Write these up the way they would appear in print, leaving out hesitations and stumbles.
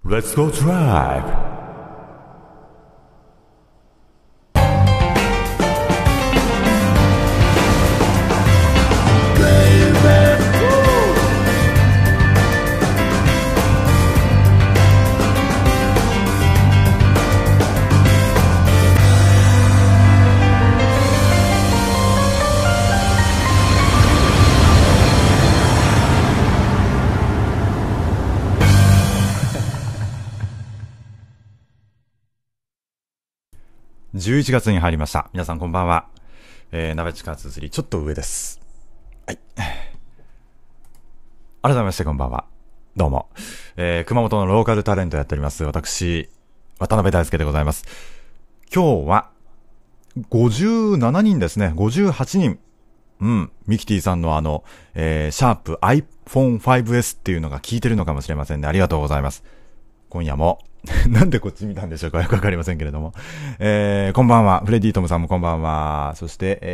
Let's go drive! 11月に入りました。皆さんこんばんは。鍋地下2-3ちょっと上です。はい。改めましてこんばんは。どうも。熊本のローカルタレントやっております。私、渡辺大輔でございます。今日は、57人ですね。58人。ミキティさんのシャープ iPhone 5S っていうのが効いてるのかもしれませんね。ありがとうございます。今夜も、なんでこっち見たんでしょうかよくわかりませんけれども。こんばんは。フレディトムさんもこんばんは。そして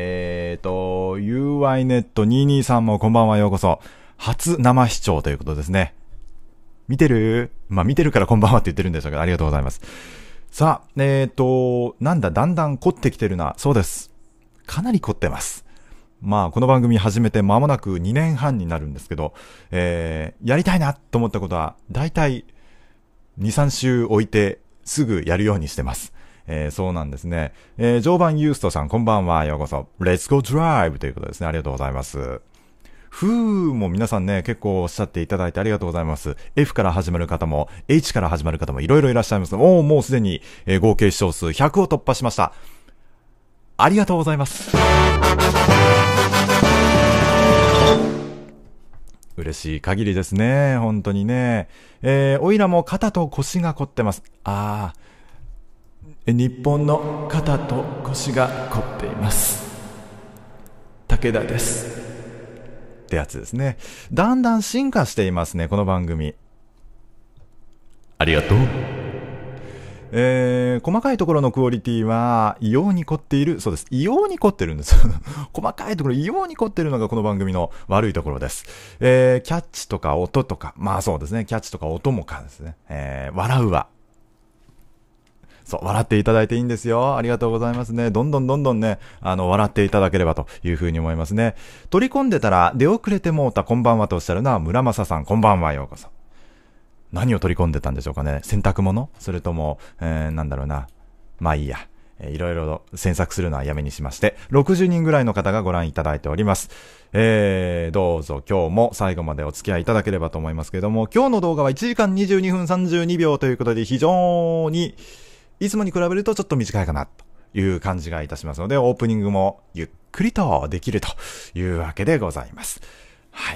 、UINET22 さんもこんばんは。ようこそ。初生視聴ということですね。見てる？見てるからこんばんはって言ってるんでしょうけど、ありがとうございます。さあ、なんだ、だんだん凝ってきてるな。そうです。かなり凝ってます。この番組始めて間もなく2年半になるんですけど、やりたいなと思ったことは、だいたい2、3週置いてすぐやるようにしてます。そうなんですね。常磐ユーストさんこんばんは。ようこそ。Let's go drive ということですね。ありがとうございます。も皆さんね、結構おっしゃっていただいてありがとうございます。F から始まる方も、H から始まる方もいろいろいらっしゃいます。もうすでに、合計視聴数100を突破しました。ありがとうございます。嬉しい限りですね。本当にね。おいらも肩と腰が凝ってます。日本の肩と腰が凝っています。武田です。ってやつですね。だんだん進化していますね、この番組。ありがとう。細かいところのクオリティは異様に凝っている。そうです。異様に凝ってるんです。細かいところ異様に凝ってるのがこの番組の悪いところです。キャッチとか音とか。そうですね。キャッチとか音もかですね。笑うわ。そう、笑っていただいていいんですよ。ありがとうございますね。どんどんね、笑っていただければというふうに思いますね。取り込んでたら出遅れてもうたこんばんはとおっしゃるのは村正さん。こんばんは。ようこそ。何を取り込んでたんでしょうかね。洗濯物？それとも、なんだろうな。いいや。いろいろ詮索するのはやめにしまして、60人ぐらいの方がご覧いただいております。どうぞ今日も最後までお付き合いいただければと思いますけれども、今日の動画は1時間22分32秒ということで非常に、いつもに比べるとちょっと短いかなという感じがいたしますので、オープニングもゆっくりとできるというわけでございます。はい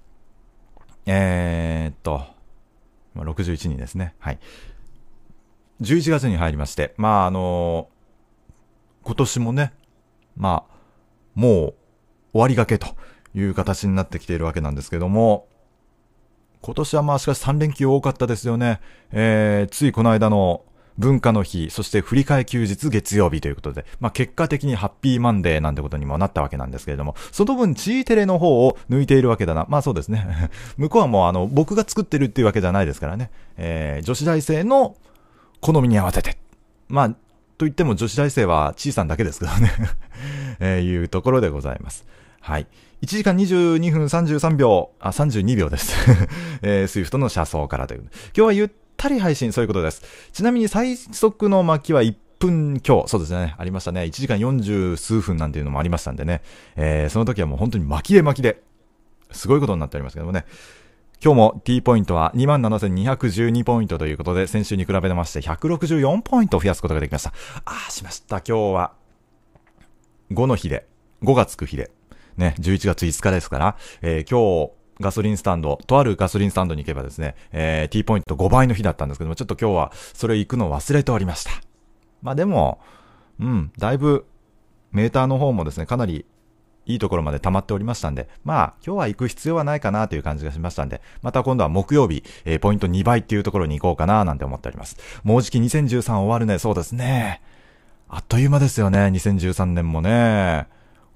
。61人ですね。はい。11月に入りまして、今年もね、もう終わりがけという形になってきているわけなんですけども、今年はしかし3連休多かったですよね。ついこの間の文化の日、そして振り替え休日月曜日ということで、結果的にハッピーマンデーなんてことにもなったわけなんですけれども、その分 G テレの方を抜いているわけだな。そうですね。向こうはもう僕が作ってるっていうわけじゃないですからね。女子大生の好みに合わせて。と言っても女子大生は小さんだけですけどね。いうところでございます。はい。1時間22分33秒、32秒です。スイフトの車窓からという。今日はゆったり配信、そういうことです。ちなみに最速の巻きは1分強。そうですね。ありましたね。1時間40数分なんていうのもありましたんでね。その時はもう本当に巻きで、すごいことになっておりますけどもね。今日も T ポイントは 27,212 ポイントということで、先週に比べまして164ポイントを増やすことができました。しました。今日は5の日で、5がつく日で、ね、11月5日ですから、今日、ガソリンスタンド、とあるガソリンスタンドに行けばですね、T ポイント5倍の日だったんですけども、ちょっと今日はそれ行くのを忘れておりました。でも、だいぶ、メーターの方もですね、かなりいいところまで溜まっておりましたんで、今日は行く必要はないかなという感じがしましたんで、また今度は木曜日、ポイント2倍っていうところに行こうかななんて思っております。もうじき2013終わるね、そうですね。あっという間ですよね、2013年もね。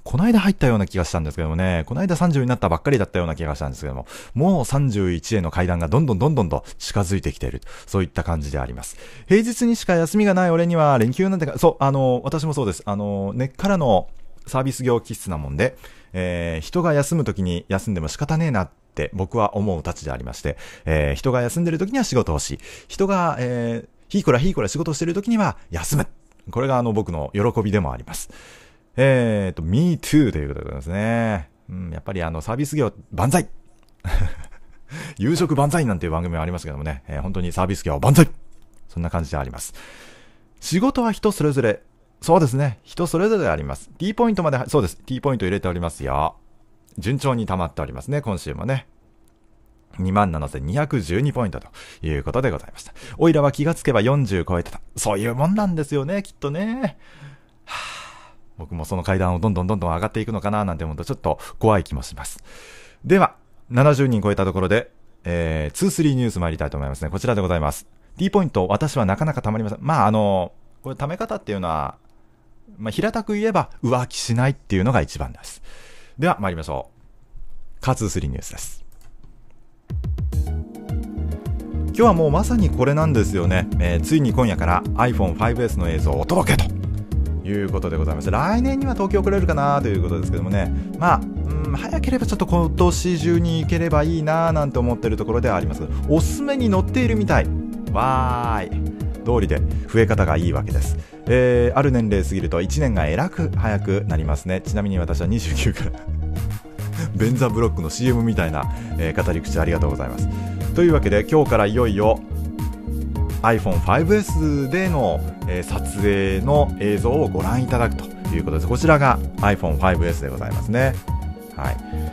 この間入ったような気がしたんですけどもね、この間30になったばっかりだったような気がしたんですけども、もう31への階段がどんどんと近づいてきている。そういった感じであります。平日にしか休みがない俺には連休なんてか、そう、私もそうです。根っからのサービス業気質なもんで、人が休むときに休んでも仕方ねえなって僕は思うたちでありまして、人が休んでるときには仕事をし、人が、ひいこら仕事をしているときには休む。これが僕の喜びでもあります。me too ということでございますね。やっぱりサービス業万歳夕食万歳なんていう番組もありますけどもね、本当にサービス業万歳そんな感じであります。仕事は人それぞれ、そうですね、人それぞれあります。T ポイントまで、そうです、T ポイント入れておりますよ。順調に溜まっておりますね、今週もね。27,212 ポイントということでございました。おいらは気がつけば40超えてた。そういうもんなんですよね、きっとね。僕もその階段をどんどん上がっていくのかななんて思うとちょっと怖い気もします。では、70人超えたところで、2-3ニュース参りたいと思いますね。こちらでございます。T ポイント、私はなかなか溜まりません。これ溜め方っていうのは、平たく言えば浮気しないっていうのが一番です。では、参りましょう。2-3ニュースです。今日はもうまさにこれなんですよね。ついに今夜から iPhone 5S の映像をお届けということでございます。来年には東京来れるかなということですけどもね。早ければちょっと今年中に行ければいいななんて思ってるところではあります。おすすめに載っているみたい。わーい。通りで増え方がいいわけです。ある年齢過ぎると1年がえらく早くなりますね。ちなみに私は29からベンザブロックの CM みたいな、語り口ありがとうございます。というわけで今日からいよいよ iPhone 5S での、撮影の映像をご覧いただくということです。こちらが iPhone 5S でございますね。はい。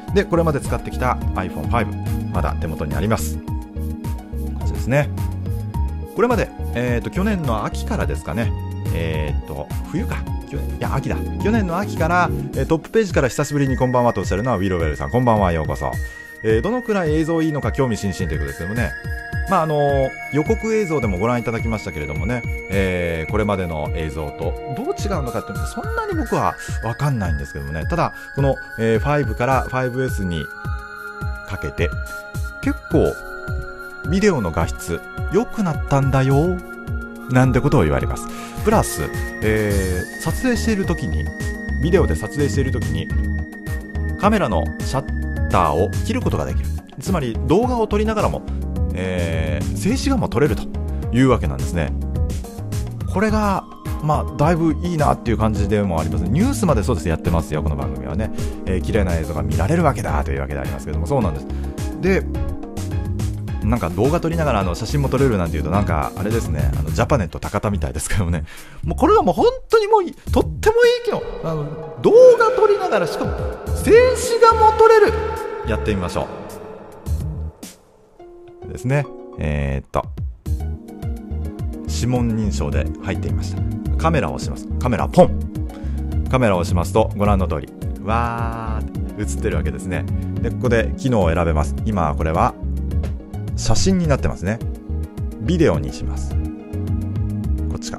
で、これまで使ってきた iPhone 5まだ手元にあります。こちらですね。これまで、去年の秋からですかね。冬か。秋だ。去年の秋から、トップページから久しぶりにこんばんはとおっしゃるのはウィロウェルさん。こんばんは、ようこそ。どのくらい映像いいのか興味津々ということですけどもね。予告映像でもご覧いただきましたけれどもね、これまでの映像とどう違うのかっていうのはそんなに僕はわかんないんですけどもね。ただ、この、5から 5S にかけて、結構、ビデオの画質良くなったんだよなんてことを言われます。プラス、撮影している時にビデオで撮影している時にカメラのシャッターを切ることができる。つまり動画を撮りながらも、静止画も撮れるというわけなんですね。これがだいぶいいなっていう感じでもあります。ニュースまでそうですやってますよ、この番組はね。綺麗な映像が見られるわけだというわけでありますけども、そうなんです。で、なんか動画撮りながら写真も撮れるなんていうと、なんかあれですね、ジャパネット高田みたいですけどね。もうこれはもう本当にもうとってもいい機能。動画撮りながらしかも静止画も撮れる。やってみましょうですね。指紋認証で入っていました。カメラを押します。カメラポン。カメラを押しますとご覧の通りわーって映ってるわけですね。で、ここで機能を選べます。今これは写真になってますね。ビデオにします。こっちか。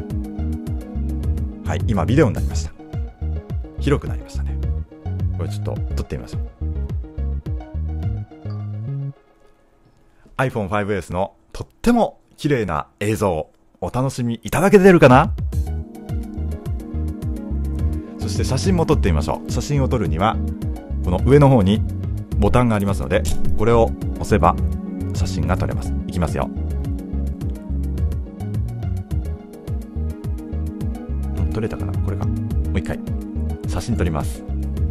はい、今ビデオになりました。広くなりましたね。これちょっと撮ってみましょう。iPhone 5S のとっても綺麗な映像をお楽しみいただけてるかな。そして写真も撮ってみましょう。写真を撮るにはこの上の方にボタンがありますので、これを押せば写真が撮れます。いきますよ。撮れたかな。これか。もう一回写真撮ります。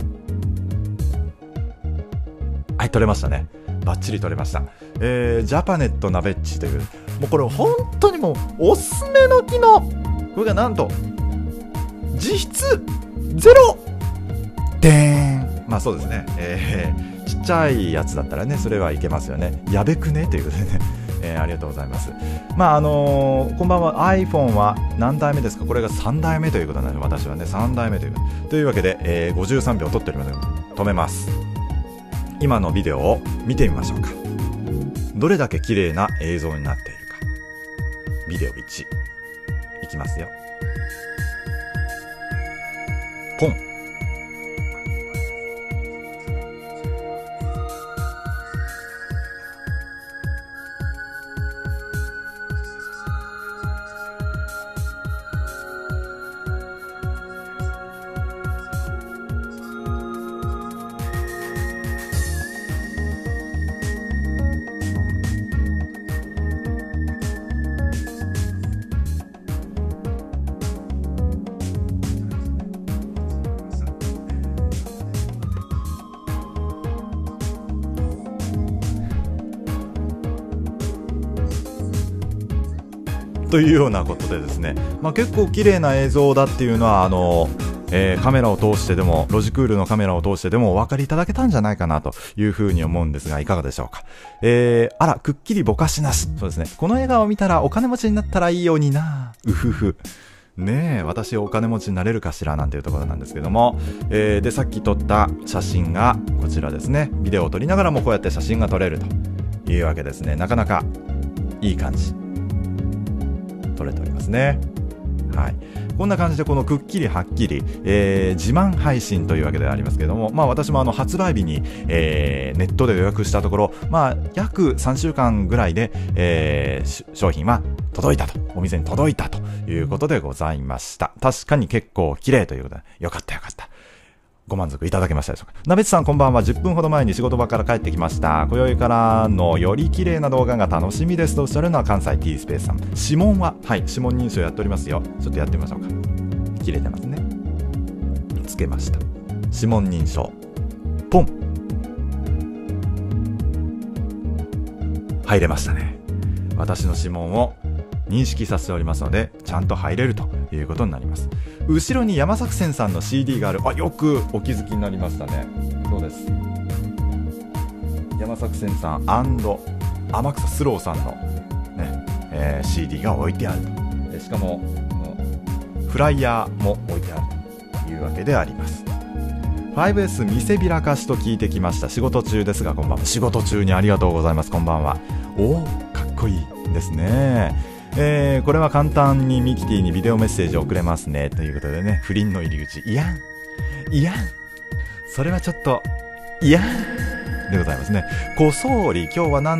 はい、撮れましたね。バッチリ撮れました。ジャパネットナベッジという、もうこれ本当にもうおすすめの機能。これがなんと実質ゼロでーん。そうですね。ちっちゃいやつだったらね、それはいけますよね。やべくねということでね、ありがとうございます。こんばんは。 iPhone は何代目ですか。これが3代目ということなので、私はね3代目というわけで、53秒撮っておりますので止めます。今のビデオを見てみましょうか。どれだけ綺麗な映像になっているか。ビデオ1いきますよ。ポン。 というようなことでですね、結構綺麗な映像だっていうのはカメラを通してでも、ロジクールのカメラを通してでもお分かりいただけたんじゃないかなというふうに思うんですが、いかがでしょうか。あら、くっきりぼかしなし。そうですね。この映画を見たらお金持ちになったらいいようにな。うふふ。ねえ、私お金持ちになれるかしらなんていうところなんですけども、で、さっき撮った写真がこちらですね。ビデオを撮りながらもこうやって写真が撮れるというわけですね。なかなかいい感じ。撮れておりますね。はい。こんな感じでこのくっきりはっきり、自慢配信というわけでありますけれども、私も発売日に、ネットで予約したところ、約3週間ぐらいで、商品は届いたと、お店に届いたということでございました。確かに結構綺麗ということで、よかったよかった。ご満足いただけましたでしょうか。なべちさんこんばんは。10分ほど前に仕事場から帰ってきました。今宵からのより綺麗な動画が楽しみですとおっしゃるのは関西 T スペースさん。指紋は、はい、指紋認証やっておりますよ。ちょっとやってみましょうか。切れてますね。つけました。指紋認証。ポン。入れましたね。私の指紋を認識させておりますので、ちゃんと入れるということになります。後ろに山作戦さんの CD がある。よくお気づきになりましたね。そうです。山作戦さん天草スローさんの、ねCD が置いてあると。しかもフライヤーも置いてあるというわけであります。5S 見せびらかしと聞いてきました。仕事中ですがこんばんは。仕事中にありがとうございます。こんばんは。かっこいいですね。これは簡単にミキティにビデオメッセージを送れますねということでね、不倫の入り口、いやんそれはちょっといやんでございますね。こそり今日は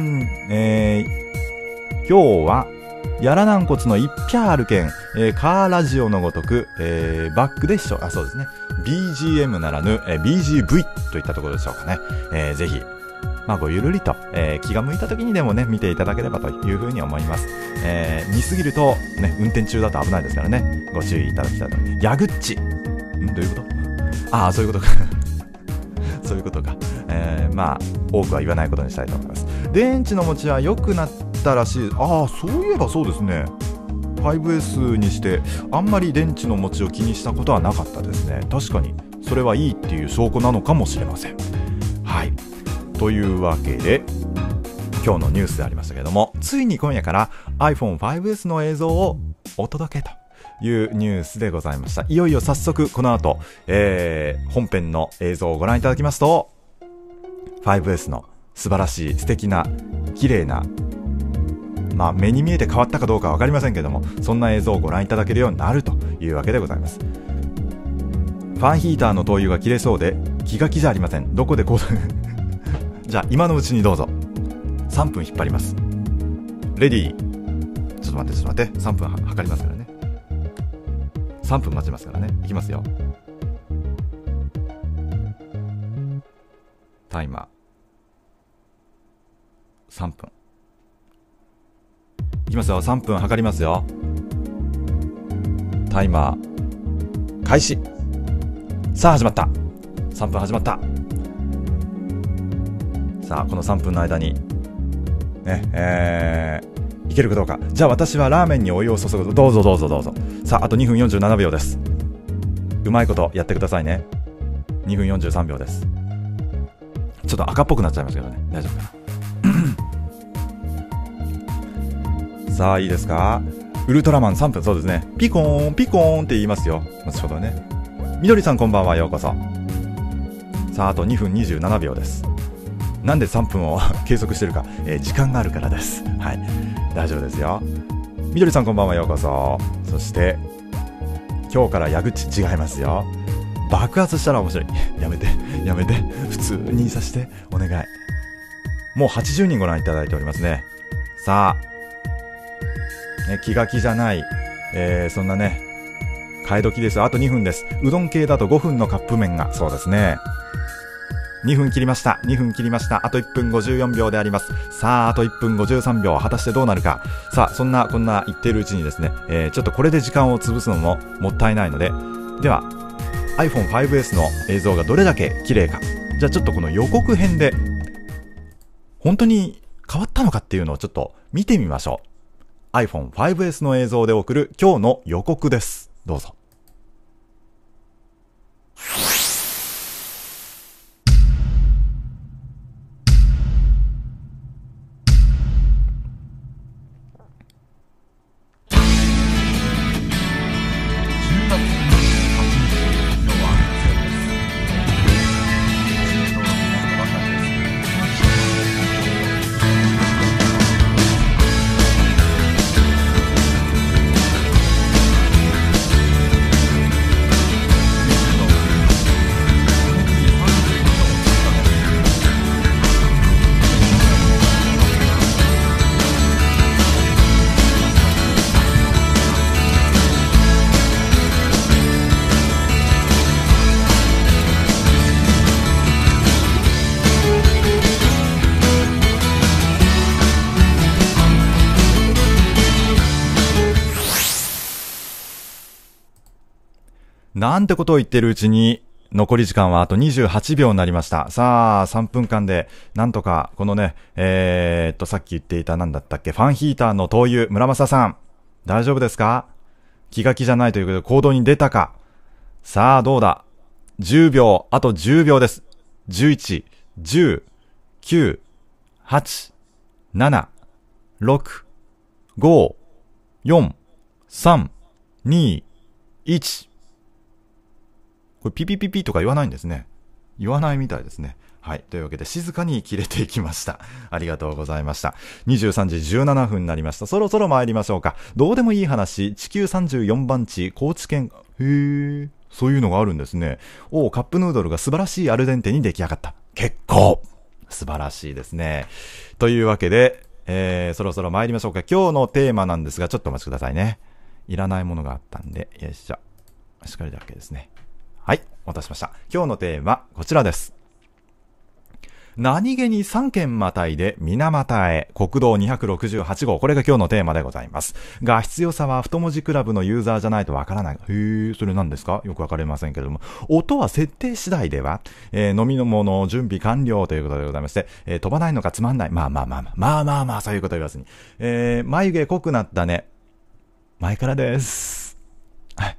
今日はやら軟骨の一票あるけん、カーラジオのごとく、バックでそうですね BGM ならぬ、BGV といったところでしょうかね。ぜひごゆるりと、気が向いた時にでもね見ていただければというふうに思います。見すぎるとね運転中だと危ないですからね、ご注意いただきたいと思います。ヤグッチどういうこと？そういうことかそういうことか。多くは言わないことにしたいと思います。電池の持ちは良くなったらしい。そういえばそうですね。5S にしてあんまり電池の持ちを気にしたことはなかったですね。確かにそれはいいっていう証拠なのかもしれません。はい。というわけで今日のニュースでありましたけれども、ついに今夜から iPhone5S の映像をお届けというニュースでございました。いよいよ早速この後、本編の映像をご覧いただきますと 5S の素晴らしい素敵な綺麗な目に見えて変わったかどうかわかりませんけれども、そんな映像をご覧いただけるようになるというわけでございます。ファンヒーターの灯油が切れそうで気が気じゃありません。どこでこうじゃあ今のうちにどうぞ。3分引っ張ります。レディー。ちょっと待って3分測りますからね。3分待ちますからね。いきますよ。タイマー3分いきますよ。3分測りますよ。タイマー開始。さあ始まった。3分始まった。さあこの3分の間にねいけるかどうか。じゃあ私はラーメンにお湯を注ぐ。どうぞ。さああと2分47秒です。うまいことやってくださいね。2分43秒です。ちょっと赤っぽくなっちゃいますけどね。大丈夫かなさあいいですか。ウルトラマン3分。そうですね。ピコーンピコーンって言いますよ。後ほどね。みどりさんこんばんは。ようこそ。さああと2分27秒です。なんで3分を計測してるか、時間があるからです。はい、大丈夫ですよ。みどりさんこんばんは。ようこそ。そして今日から矢口違いますよ。爆発したら面白い。やめて普通にさせてお願い。もう80人ご覧いただいておりますね。さあ、気が気じゃない、そんなね替え時です。あと2分です。うどん系だと5分のカップ麺が。そうですね。2分切りました。あと1分54秒であります。さああと1分53秒。果たしてどうなるか。さあこんな言っているうちにですね、ちょっとこれで時間を潰すのももったいないので、では iPhone5S の映像がどれだけ綺麗か。じゃあちょっとこの予告編で本当に変わったのかっていうのをちょっと見てみましょう。 iPhone5S の映像で送る今日の予告です。どうぞ。なんてことを言ってるうちに、残り時間はあと28秒になりました。さあ、3分間で、なんとか、このね、さっき言っていたなんだったっけ、ファンヒーターの灯油、村正さん、大丈夫ですか？気が気じゃないということで行動に出たか？さあ、どうだ？ 10 秒、あと10秒です。11、10、9、8、7、6、5、4、3、2、1。これピピピピとか言わないんですね。言わないみたいですね。はい。というわけで静かに切れていきました。ありがとうございました。23時17分になりました。そろそろ参りましょうか。どうでもいい話、地球34番地、高知県、そういうのがあるんですね。カップヌードルが素晴らしいアルデンテに出来上がった。結構素晴らしいですね。というわけで、そろそろ参りましょうか。今日のテーマなんですが、ちょっとお待ちくださいね。いらないものがあったんで、よいしょ。しっかりだけですね。はい、お待たせしました。今日のテーマ、こちらです。何気に3県またいで水俣へ、国道268号、これが今日のテーマでございます。が、必要さは太文字クラブのユーザーじゃないとわからない。それ何ですか？よくわかりませんけれども。音は設定次第では、飲み物準備完了ということでございまして、飛ばないのかつまんない。まあ、そういうこと言わずに。眉毛濃くなったね。前からです。はい。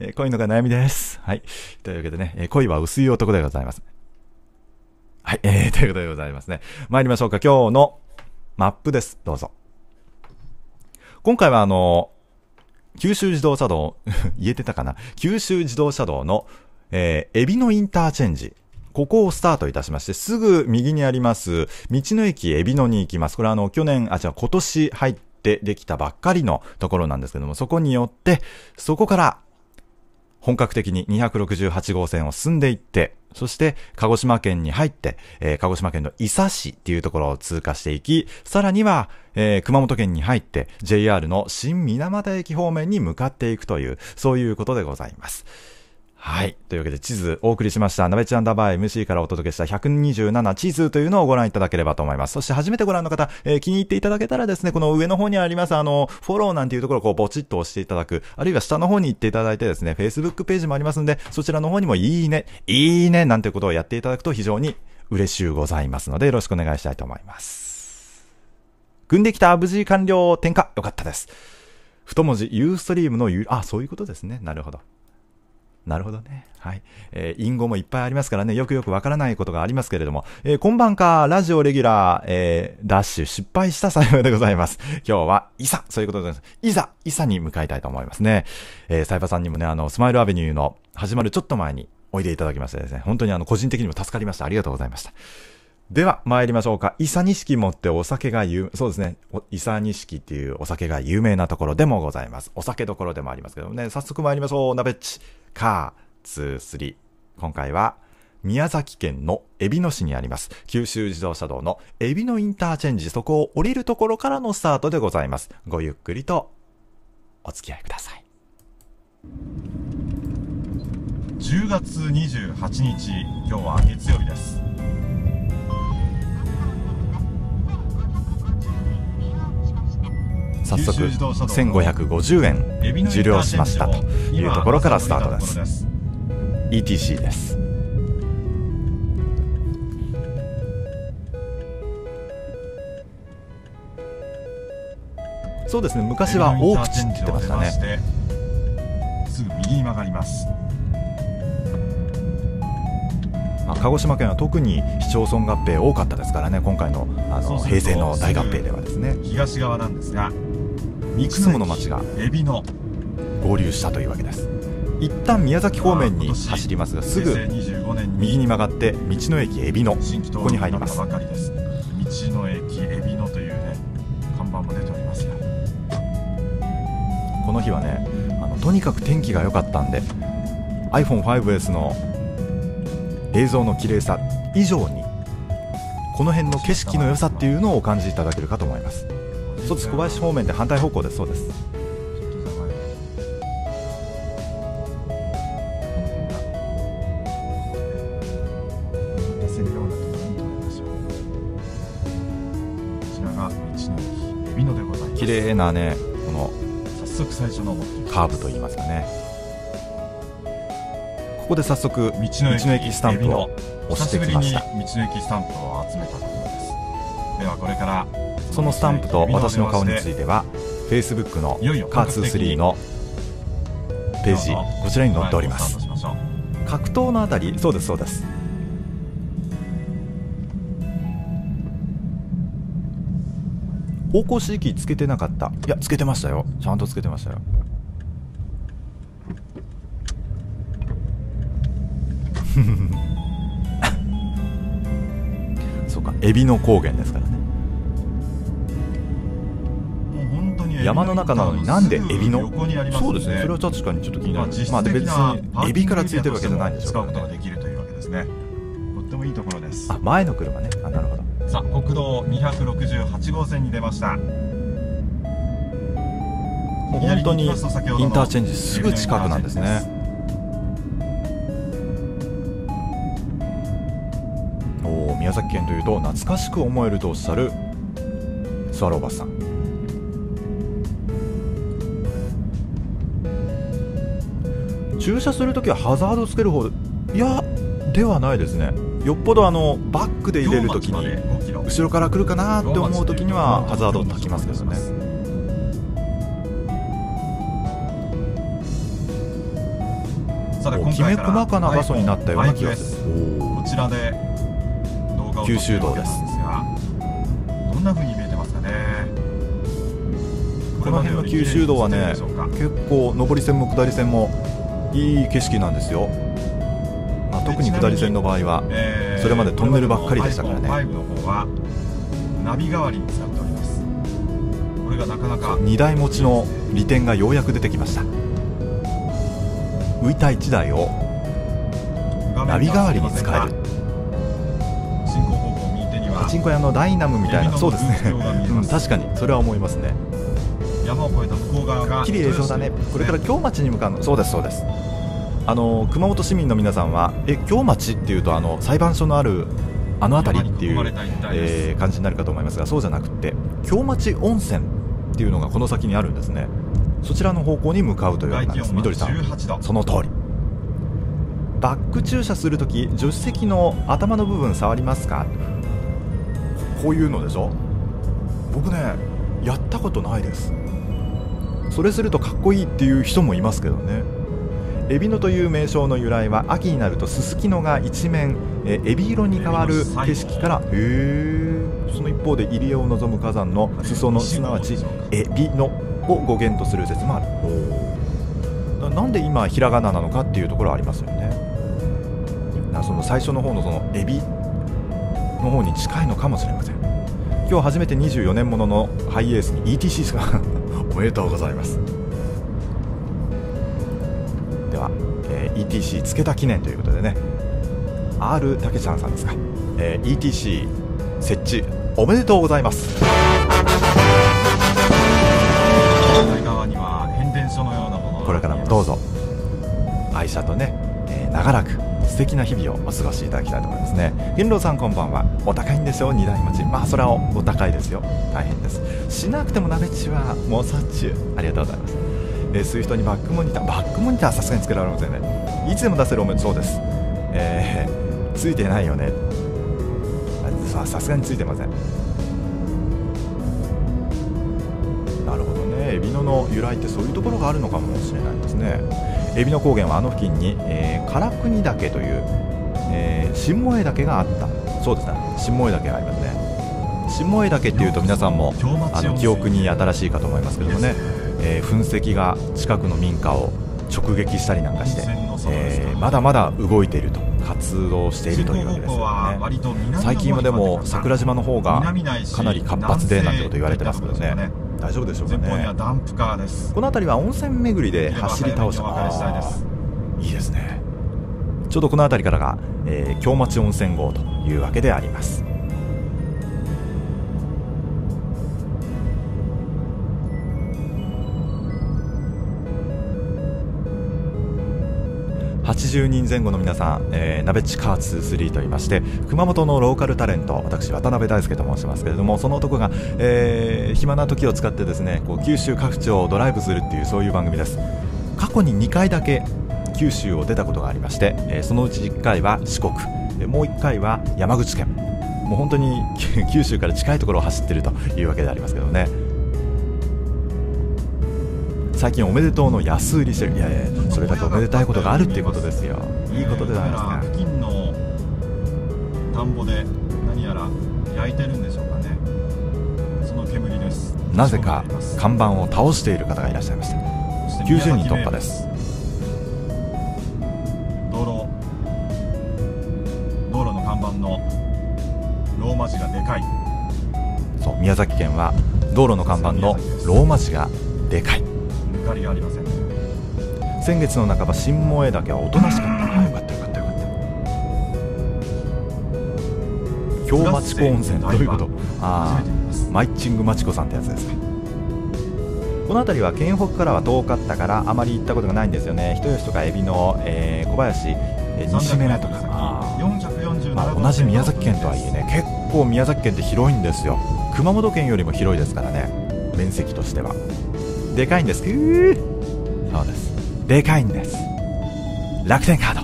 恋のが悩みです。はい。というわけでね、恋は薄い男でございます。はい。ということでございますね。参りましょうか。今日のマップです。どうぞ。今回は九州自動車道、言えてたかな？九州自動車道の、海老野インターチェンジ。ここをスタートいたしまして、すぐ右にあります、道の駅海老野に行きます。これは今年入ってできたばっかりのところなんですけども、そこによって、そこから本格的に268号線を進んでいって、そして鹿児島県に入って、鹿児島県の伊佐市っていうところを通過していき、さらには、熊本県に入って JR の新水俣駅方面に向かっていくという、そういうことでございます。はい。というわけで地図お送りしました。なべちゃんだば MC からお届けした127地図というのをご覧いただければと思います。そして初めてご覧の方、気に入っていただけたらですね、この上の方にありますフォローなんていうところをこうポチッと押していただく、あるいは下の方に行っていただいてですね、Facebook ページもありますんで、そちらの方にもいいねなんていうことをやっていただくと非常に嬉しゅうございますので、よろしくお願いしたいと思います。組んできた無事完了点火。よかったです。太文字ユーストリームのそういうことですね。なるほど。なるほどね。はい。隠語もいっぱいありますからね、よくわからないことがありますけれども、今晩か、ラジオレギュラー、ダッシュ失敗した幸いでございます。今日は、そういうことです。いざに向かいたいと思いますね。サイバーさんにもね、スマイルアベニューの始まるちょっと前においでいただきましてですね、本当に個人的にも助かりました。ありがとうございました。では、参りましょうか。伊佐錦もってお酒がそうですね。伊佐錦っていうお酒が有名なところでもございます。お酒どころでもありますけどもね。早速参りましょう。ナベッチ。カー、2、3。今回は、宮崎県の海老野市にあります。九州自動車道の海老野インターチェンジ。そこを降りるところからのスタートでございます。ごゆっくりと、お付き合いください。10月28日、今日は月曜日です。早速1550円受領しましたというところからスタートです。 ETC です。 そうですね、昔は大口って言ってましたね。 すぐ右に曲がります。 鹿児島県は特に市町村合併多かったですからね、今回の平成の大合併ではですね、 東側なんですが、 いくつもの町が合流したというわけです。一旦宮崎方面に走りますが、すぐ右に曲がって道の駅海老野、ここに入ります。 道の駅海老野というね、看板も出ておりますよ。 この日はね、とにかく天気が良かったんで iPhone5S の映像の綺麗さ以上にこの辺の景色の良さっていうのをお感じいただけるかと思います。そうです、小林方面で反対方向です。そうです。綺麗なね、この早速最初のカーブといいますかね、ここで早速道の駅スタンプを押してきました。 道の駅スタンプを集めたところです。ではこれからそのスタンプと私の顔については Facebook のカー23のページ、こちらに載っております。格闘のあたり、そうですそうです。方向指示器つけてなかった。いや、つけてましたよ。ちゃんとつけてましたよ。そうか、海老の高原ですからね。山の中なのになんで海老の、そうですね、それは確かにちょっと気になる。まあ別にエビからついてるわけじゃないんでしょうからね。 使うことができるというわけですね。とってもいいところです。 あ、前の車ね。あ、なるほど。 さあ、国道268号線に出ました。 もう本当にインターチェンジすぐ近くなんですね。おお、宮崎県というと懐かしく思えるとおっしゃるスワローバスさん。駐車するときはハザードつける方、いやではないですね。よっぽどバックで入れるときに後ろから来るかなって思うときにはハザードを焚きますけどね。きめ細かな画素になったような気がする。 こちらで動画を九州道です。 どんな風に見えてますかね。 この辺の九州道はね、結構上り線も下り線もいい景色なんですよ。まあ、特に下り線の場合はそれまでトンネルばっかりでしたからね。 5の方はナビ代わりに使っております。これがなかなか 2台持ちの利点がようやく出てきました。浮いた1台をナビ代わりに使える。パチンコ屋のダイナムみたいな、そうですね、うん、確かにそれは思いますね。 山を越えた向こう側が綺麗映像だね。これから京町に向かうの、そうですそうです。熊本市民の皆さんは京町っていうと裁判所のある辺りっていう、感じになるかと思いますが、そうじゃなくて京町温泉っていうのがこの先にあるんですね。そちらの方向に向かうというわけなんです。みどりさん、その通り。バック駐車するとき助手席の頭の部分触りますか、こういうのでしょ。僕ねやったことないです。それするとかっこいいっていう人もいますけどね。海老野という名称の由来は秋になるとすすきのが一面エビ色に変わる景色から、その一方で入江を望む火山の裾野、すなわちエビ野を語源とする説もある。なんで今ひらがななのかっていうところはありますよね。その最初の方のそのエビの方に近いのかもしれません。今日初めて24年もののハイエースに ETC がおめでとうございます。では、ETC つけた記念ということでね、 R たけちゃんさんですか、ETC 設置おめでとうございます。これからもどうぞ愛車とね、長らく素敵な日々をお過ごしいただきたいと思いますね。元老さんこんばんは。お高いんでしょう二台持ち。まあそれはお高いですよ。大変です。しなくても鍋っちはもうさっちゅうありがとうございます。スイフトにバックモニターはさすがにつけられませんね。いつでも出せるそうです。ついてないよね。さすがについてません。なるほど海老野の由来ってそういうところがあるのかもしれないですね。海老野高原はあの付近に、唐国岳という、新萌岳があった。そうですね、新萌岳がありますね。新萌岳っていうと皆さんも記憶に新しいかと思いますけどもね、噴石が近くの民家を直撃したりなんかして、まだまだ動いていると、活動しているというわけですよね。最近はでも桜島の方がかなり活発でなんてこと言われてますけどね、大丈夫でしょうかね。この辺りは温泉巡りで走り倒したいいですね。ちょうどこの辺りからが、京町温泉郷というわけであります。80人前後の皆さん、鍋地下23と言いまして、熊本のローカルタレント、私渡辺大輔と申しますけれども、その男が、暇な時を使ってですね、こう九州各地をドライブするっていう、そういう番組です。過去に2回だけ九州を出たことがありまして、そのうち1回は四国、もう1回は山口県。もう本当に九州から近いところを走っているというわけでありますけどね。最近おめでとうの安売りしてる。いやいや、それだけおめでたいことがあるっていうことですよ。いいことではないですか。 付近の田んぼで何やら焼いてるんでしょうかね。その煙です。 なぜか看板を倒している方がいらっしゃいました。90人突破です。 道路の看板のローマ字がでかい。 そう、宮崎県は道路の看板のローマ字がでかい。 抜かりがありません。 先月の半ば、新萌岳はおとなしかった。よかったよかったよかった。京町子温泉、どういうこと？ああ、マイチングマチコさんってやつですね。この辺りは県北からは遠かったからあまり行ったことがないんですよね。人吉とか海老の、小林、西目名とか、同じ宮崎県とはいえね、結構宮崎県って広いんですよ。熊本県よりも広いですからね、面積としては。でかいんです。そうです、でかいんです。楽天カード。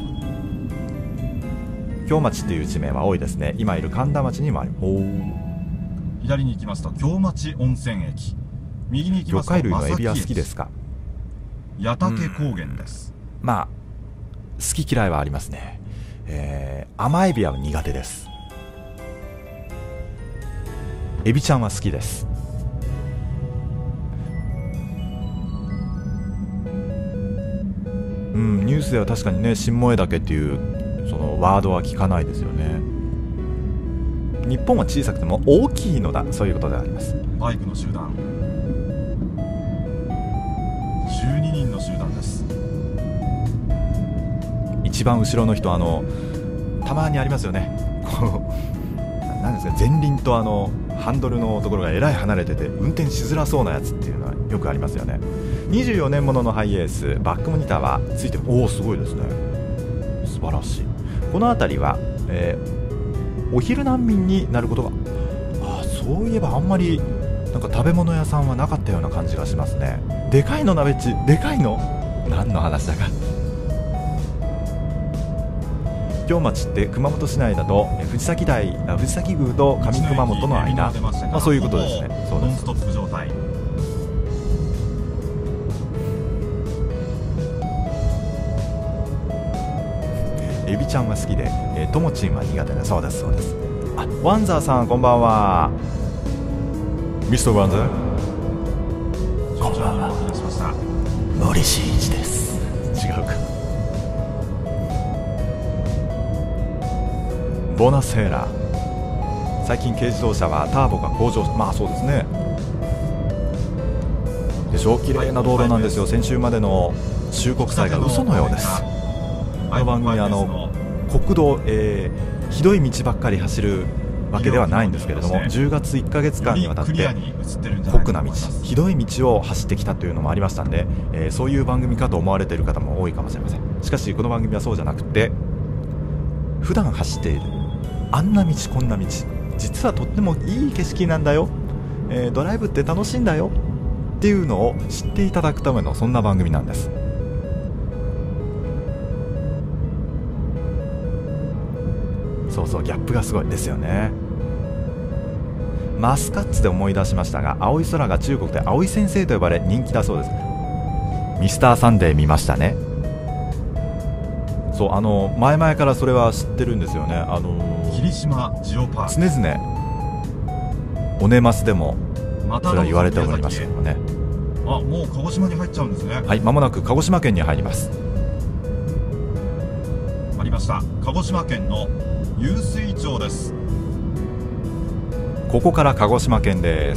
京町っていう地名は多いですね。今いる神田町にもある。 左に行きますと京町温泉駅、右に行きますと魚介類のエビは好きですか？ 矢竹高原です。 まあ好き嫌いはありますね。甘エビは苦手です。エビちゃんは好きです。ニュースでは確かにね、新萌岳っていうそのワードは聞かないですよね。日本は小さくても大きいのだ、そういうことであります。 バイクの集団、12人の集団です。 一番後ろの人、たまにありますよね、こうなんですか、前輪とハンドルのところがえらい離れてて運転しづらそうなやつっていうのはよくありますよね。24年もののハイエース、バックモニターはついてる。おお、すごいですね、素晴らしい。この辺りは、お昼難民になることが、そういえばあんまりなんか食べ物屋さんはなかったような感じがしますね。でかいの、鍋っちでかいの、何の話だか。京町って熊本市内だと藤崎宮と上熊本の間、そういうことですね。そうです。 ノンストップ状態。 エビちゃんは好きで、ともちんは苦手で。そうですそうです。ワンザーさん、こんばんは。ミスターワンザー、こんばんは。森進一です。違うか。ボナセーラ、最近軽自動車はターボが向上。そうですね。でしょ、綺麗な道路なんですよ。先週までの収穫祭が嘘のようです。この番組国道、ひどい道ばっかり走るわけではないんですけれども、10月1ヶ月間にわたって酷な道、ひどい道を走ってきたというのもありましたんで、そういう番組かと思われている方も多いかもしれません。しかしこの番組はそうじゃなくて、普段走っているあんな道こんな道、実はとってもいい景色なんだよ、ドライブって楽しいんだよっていうのを知っていただくための、そんな番組なんです。そうそう、ギャップがすごいですよね。 マスカッツで思い出しましたが、青い空が中国で青い先生と呼ばれ人気だそうです。ミスターサンデー見ましたね。そう、前々からそれは知ってるんですよね。 霧島ジオパーク、 常々おねますでもそれは言われておりましたけどね。 あ、もう鹿児島に入っちゃうんですね。 はい、間もなく鹿児島県に入ります。 ありました、鹿児島県の湧水町です。 ここから鹿児島県です。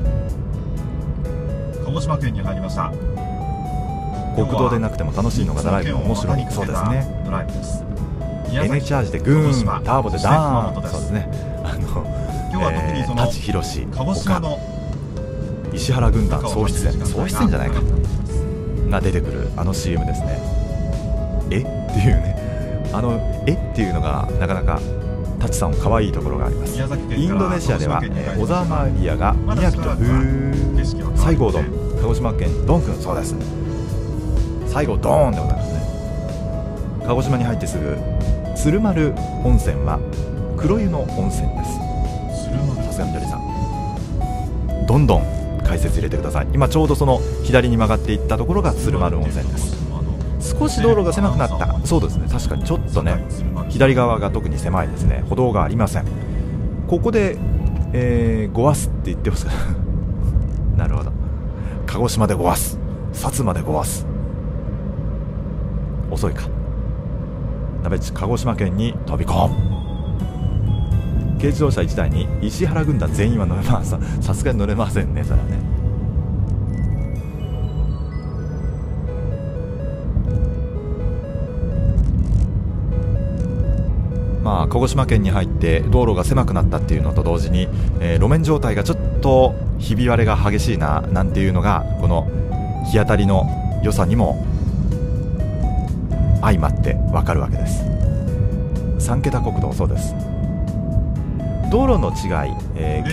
鹿児島県に入りました。 国道でなくても楽しいのがドライブ面白い。そうですね。 ドライブです。 N チャージでグーン、ターボでダーン。そうですね。 今日は特にその舘ひろし、 鹿児島の石原軍団総出演、総出演じゃないかが出てくるCM ですね。えっていうね、えっていうのがなかなか舘さん可愛いところがあります。インドネシアでは小沢マリアが宮城と西郷どん、鹿児島県ドン君、そうです、西郷ドーンでございますね。鹿児島に入ってすぐ鶴丸温泉は黒湯の温泉です。さすがみどりさん、どんどん解説入れてください。今ちょうどその左に曲がっていったところが鶴丸温泉です。少し道路が狭くなった。そうですね、確かにちょっとね、左側が特に狭いですね。歩道がありません。ここで、ごわすって言ってますからなるほど、鹿児島でごわす、薩摩でごわす、遅いか。鍋地鹿児島県に飛び込む。軽自動車1台に石原軍団全員は乗れません。さすがに乗れませんね、それはね。まあ鹿児島県に入って道路が狭くなったっていうのと同時に、路面状態がちょっとひび割れが激しいななんていうのがこの日当たりの良さにも相まってわかるわけです。3桁国道、そうです。道路の違い、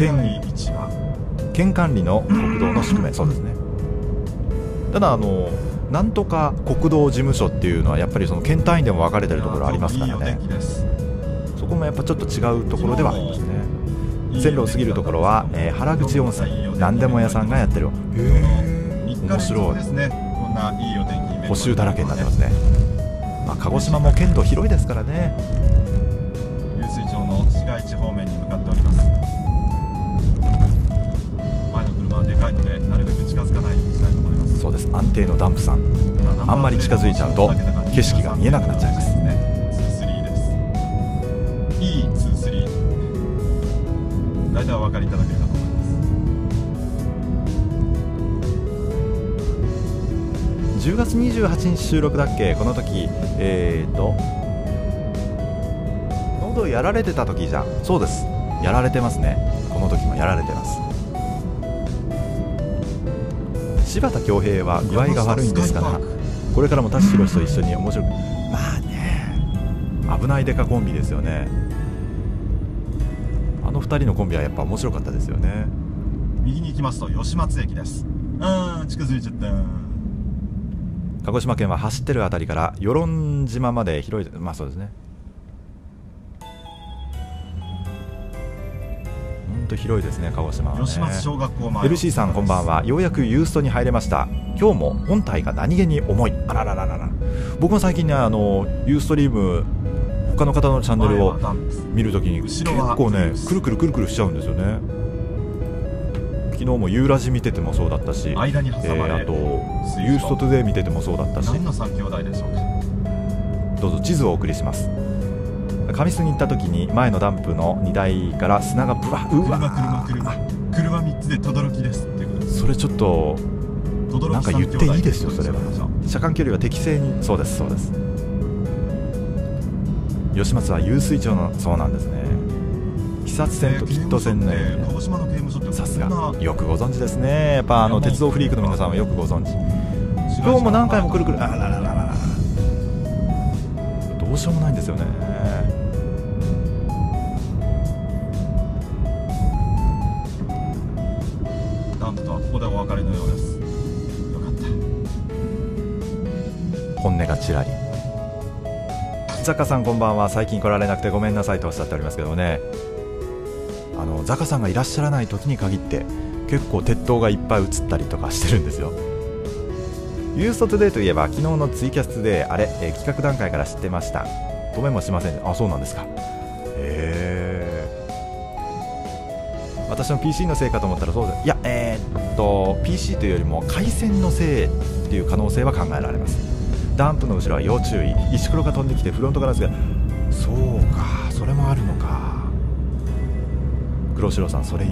県管理の国道の宿命、そうですね。ただなんとか国道事務所っていうのはやっぱりその県単位でも分かれてるところありますからね。そこもやっぱちょっと違うところではありますね。線路を過ぎるところは、原口温泉、何でも屋さんがやってる。面白い。補修だらけになってますね。まあ、鹿児島も県土広いですからね。 湧水町の市街地方面に向かっております。前の車はでかいのでなるべく近づかないようにしたいと思います。 そうです、安定のダンプさん、あんまり近づいちゃうと景色が見えなくなっちゃいます。 23です。E23、大体お分かりいただけるかと思います。 10月28日収録だっけ、この時喉やられてた時じゃん。そうです、やられてますね。この時もやられてます。柴田恭平は具合が悪いんですから、これからも舘ひろしと一緒に面白く、まあね、危ないデカコンビですよね。あの2人のコンビはやっぱ面白かったですよね。 右に行きますと吉松駅です。近づいちゃった。 鹿児島県は走ってるあたりから与論島まで広い、まあそうですね、ほんと広いですね、鹿児島はね。 吉松小学校前 LC さんこんばんは。ようやくユーストに入れました。今日も本体が何気に重い。あららららら。僕も最近ね、ユーストリーム他の方のチャンネルを見るときに結構ね、くるくるくるくるしちゃうんですよね。昨日もユーラジ見ててもそうだったし、あとユーストトゥデイ見ててもそうだったし。 何の3兄弟でしょうか。 どうぞ地図をお送りします。上須に行った時に前のダンプの荷台から砂がブワッ、うわ車3つで轟ですってことです。 それちょっとなんか言っていいですよ。それは車間距離は適正に。そうですそうです。吉松は湧水町の、そうなんですね。肥薩線と吉都線の駅で、さすがよくご存知ですね。やっぱ鉄道フリークの皆さんはよくご存知。今日も何回もくるくる、あらららら、どうしようもないんですよね。 なんとここでお別れのようです。よかった。 本音がちらり。雑貨さんこんばんは。最近来られなくてごめんなさいとおっしゃっておりますけどね、 ザカさんがいらっしゃらない時に限って結構鉄塔がいっぱい映ったりとかしてるんですよ。ユーストトゥデイといえば昨日のツイキャスであれ、企画段階から知ってました。止めもしません。あ、そうなんですか。私の PC のせいかと思ったらそうです。いや、PC というよりも回線のせいっていう可能性は考えられます。ダンプの後ろは要注意。石黒が飛んできてフロントガラスが、そうか、それもあるのか。黒白さんそれ言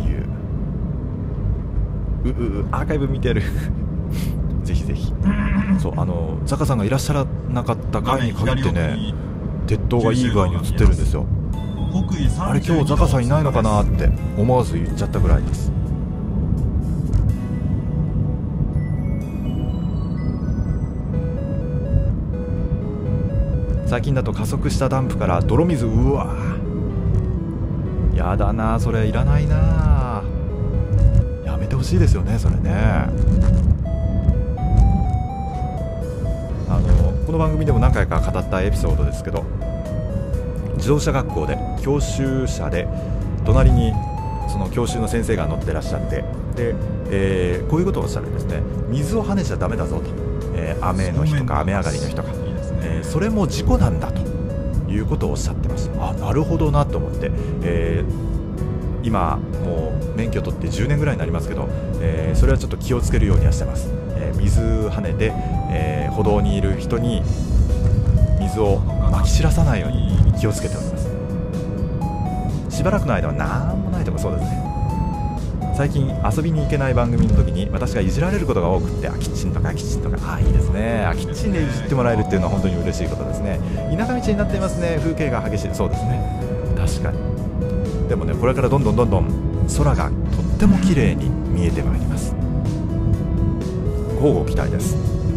う。アーカイブ見てるぜひぜひ。そう、ザカさんがいらっしゃらなかった回に限ってね、鉄塔がいい具合に映ってるんですよ。あれ、今日ザカさんいないのかなって思わず言っちゃったぐらいです。最近だと加速したダンプから泥水、うわー、やだな、それいらないな、やめてほしいですよね、それね。この番組でも何回か語ったエピソードですけど、自動車学校で教習車で隣にその教習の先生が乗ってらっしゃって、で、こういうことをおっしゃるんですね。水を跳ねちゃダメだぞと、雨の日とか雨上がりの日とか、それも事故なんだということをおっしゃってました。あ、なるほどなと思って、今もう免許取って10年ぐらいになりますけど、それはちょっと気をつけるようにはしてます。水跳ねて、歩道にいる人に水をまき散らさないように気をつけております。しばらくの間は何もないとか、そうですね。最近遊びに行けない番組の時に私がいじられることが多くって、キッチンとかキッチンとか、いいですね。キッチンでいじってもらえるっていうのは本当に嬉しいことですね。田舎道になっていますね。風景が激しい。そうですね、確かに。でもね、これからどんどん空がとっても綺麗に見えてまいります。乞うご期待です。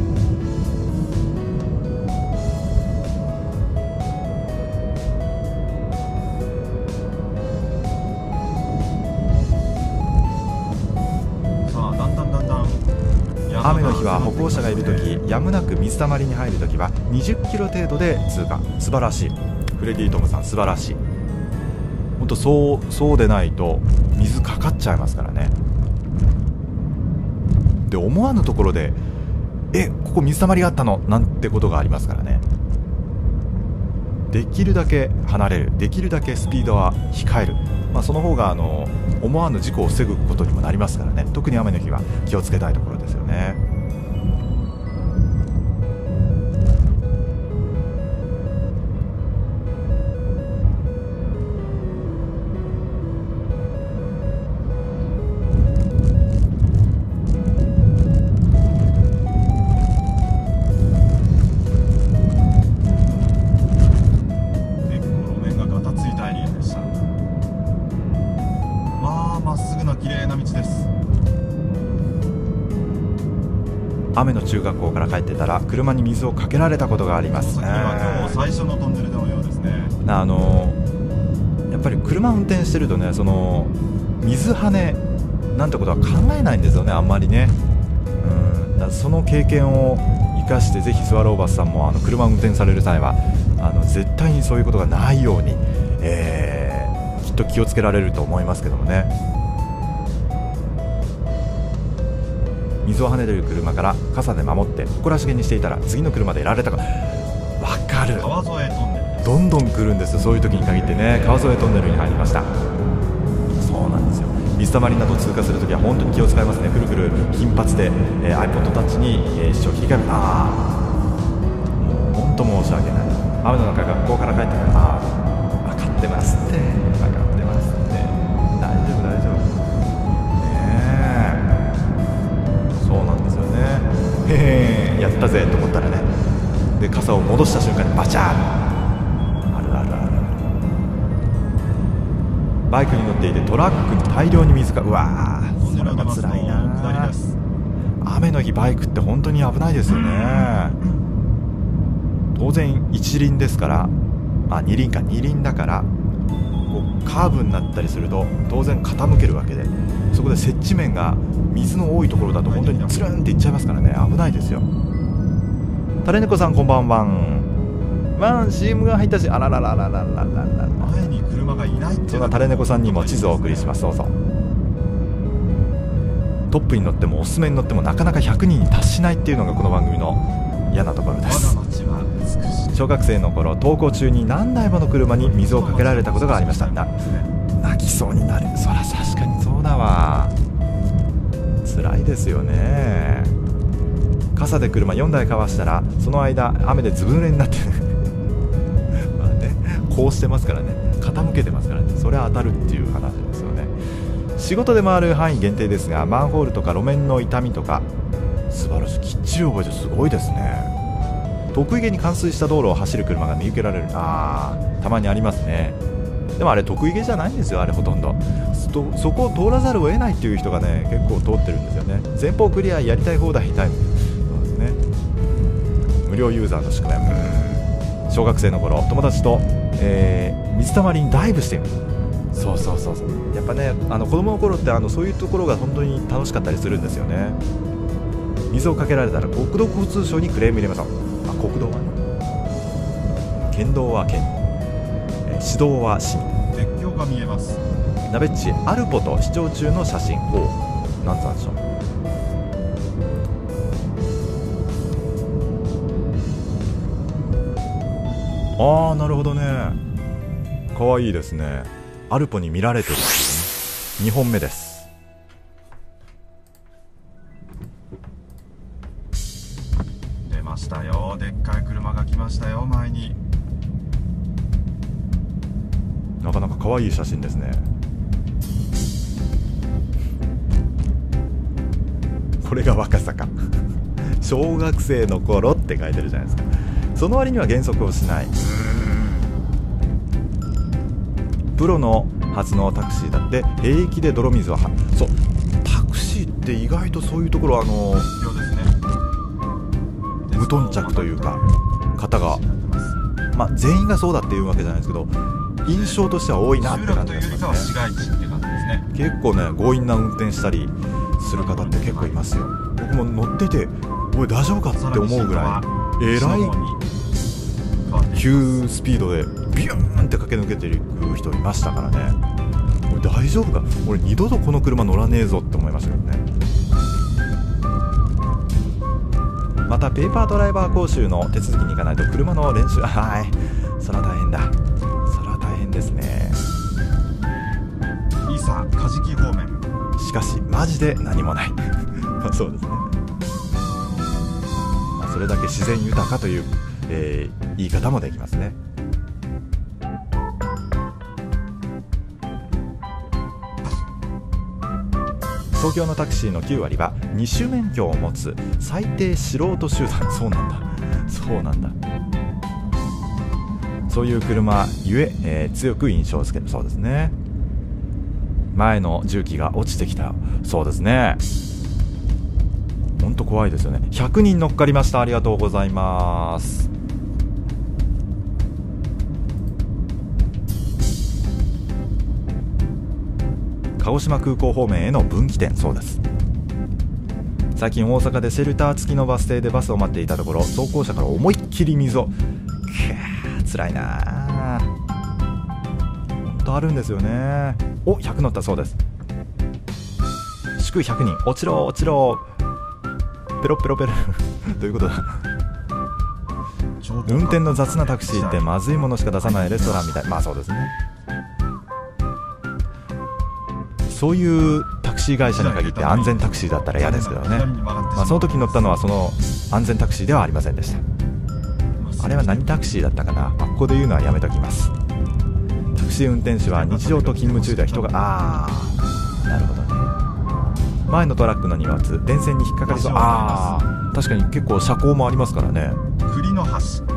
雨の日は歩行者がいるとき、やむなく水たまりに入るときは20キロ程度で通過。素晴らしい。フレディ・トムさん素晴らしい。本当そうでないと水かかっちゃいますからね。で、思わぬところでここ水たまりがあったのなんてことがありますからね。できるだけ離れる、できるだけスピードは控える、その方が思わぬ事故を防ぐことにもなりますからね。特に雨の日は気をつけたいところですよね。雨の中学校から帰ってたら車に水をかけられたことがあります。 今日最初のトンネルのようですね。 やっぱり車運転してるとね、その水跳ねなんてことは考えないんですよね、あんまりね。だからその経験を生かしてぜひスワローバスさんも車運転される際は絶対にそういうことがないように、きっと気をつけられると思いますけどもね。水を跳ねている車から傘で守って誇らしげにしていたら次の車でやられたか。わかる。 川添トンネルどんどん来るんですよ、そういう時に限ってね。川添トンネルに入りました。そうなんですよ。水たまりなど通過するときは本当に気を使いますね。くるくる金髪で、iPod Touch に、視聴切り替える。もう本当申し訳ない。雨の中学校から帰ってくる。分かってますって、分かってますって、大丈夫大丈夫ね。そうなんですよね。やったぜと思ったらね、で傘を戻した瞬間にバチャーン。あるあるある。バイクに乗っていてトラックに大量に水が、うわー、それが辛いな。雨の日バイクって本当に危ないですよね。当然一輪ですから、二輪か、二輪だからこうカーブになったりすると当然傾けるわけで、そこで接地面が水の多いところだと本当につるんっていっちゃいますからね、危ないですよ。タレネコさんこんばんは。 CM が入ったし、あらららららららら。 前に車がいないっていう。 そんなタレネコさんにも地図をお送りします。どうぞ。トップに乗ってもおすすめに乗ってもなかなか100人に達しないっていうのがこの番組の嫌なところです。小学生の頃、登校中に何台もの車に水をかけられたことがありました。泣きそうになる。そら確かにそうだわ。辛いですよね。傘で車4台かわしたらその間雨でずぶ濡れになってまあね、こうしてますからね、傾けてますからね、それは当たるっていう話ですよね。仕事で回る範囲限定ですが、マンホールとか路面の傷みとか素晴らしい、きっちり覚えてすごいですね。得意げに冠水した道路を走る車が見受けられる。たまにありますね。でもあれ得意げじゃないんですよ、あれほとんど。そこを通らざるを得ないっていう人がね、結構通ってるんですよね。前方クリアやりたい放題タイム。そうですね。無料ユーザーの宿命。小学生の頃、友達と、水たまりにダイブしてる。そうやっぱね、子供の頃ってそういうところが本当に楽しかったりするんですよね。水をかけられたら国土交通省にクレーム入れましょう。国道はね、県道は県、市道は市。 鉄橋が見えます。 ナベッチアルポと視聴中の写真。なんでしょう。なるほどね。かわいいですね。アルポに見られてるっていうね。2本目です。 出ましたよ。でっかい車が来ましたよ、前に。 なかなか可愛い写真ですね。これが若さか小学生の頃って書いてるじゃないですか。その割には減速をしない。プロのはずのタクシーだって平気で泥水をそう、タクシーって意外とそういうところ無頓着というか、方が全員がそうだっていうわけじゃないですけど、印象としては多いなって感じがしますね。結構ね、強引な運転したりする方って結構いますよ。僕も乗ってて、おい大丈夫かって思うぐらいえらい急スピードでビューンって駆け抜けていく人いましたからね。おい大丈夫か、俺二度とこの車乗らねえぞって思いましたけどね。またペーパードライバー講習の手続きに行かないと車の練習、それは大変だ。それは大変ですね。 いざカジキ方面。 しかしマジで何もないそうですね。それだけ自然豊かという、言い方もできますね。東京のタクシーの9割は二種免許を持つ最低素人集団。そうなんだ。そういう車ゆえ、強く印象をつけるそうですね。前の重機が落ちてきたそうですね。ほんと怖いですよね。100人乗っかりました。ありがとうございます。鹿児島空港方面への分岐点。そうです。最近大阪でシェルター付きのバス停でバスを待っていたところ、走行車から思いっきり水を。辛いな。ほんとあるんですよね。100乗ったそうです。祝100人落ちろ落ちろペロペロペロどういうことだ。運転の雑なタクシーってまずいものしか出さないレストランみたい。そうですね。そういうタクシー会社に限って安全タクシーだったら嫌ですけどね。その時乗ったのはその安全タクシーではありませんでした。あれは何タクシーだったかな。ここで言うのはやめときます。タクシー運転手は日常と勤務中では人がなるほどね。前のトラックの荷物電線に引っかかりそう。確かに結構車高もありますからね。 栗の橋。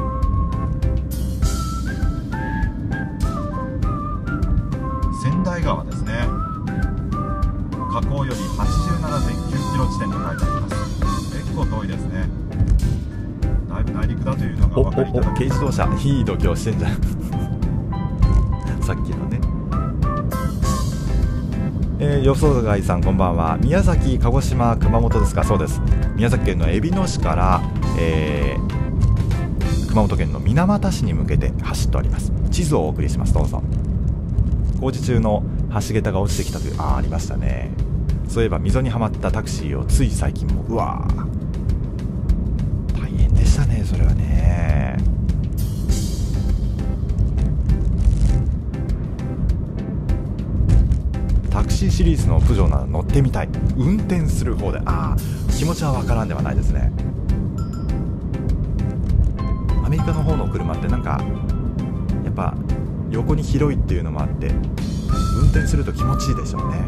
仙台川ですね。河口より 87.9 キロ地点と書いてあります。結構遠いですね。だいぶ内陸だというのが分かりいただけます。 軽自動車いい度胸してんじゃんさっきのね。予想外さんこんばんは。宮崎、鹿児島、熊本ですか。そうです。宮崎県のえびの市から、 熊本県の水俣市に向けて走っております。地図をお送りします。どうぞ。工事中の橋桁が落ちてきたという、ありましたね。そういえば溝にはまったタクシーをつい最近も、うわー、大変でしたね、それはね。タクシーシリーズのプジョーなら乗ってみたい。運転する方で、気持ちはわからんではないですね。アメリカの方の車ってなんかやっぱ横に広いっていうのもあって運転すると気持ちいいでしょうね。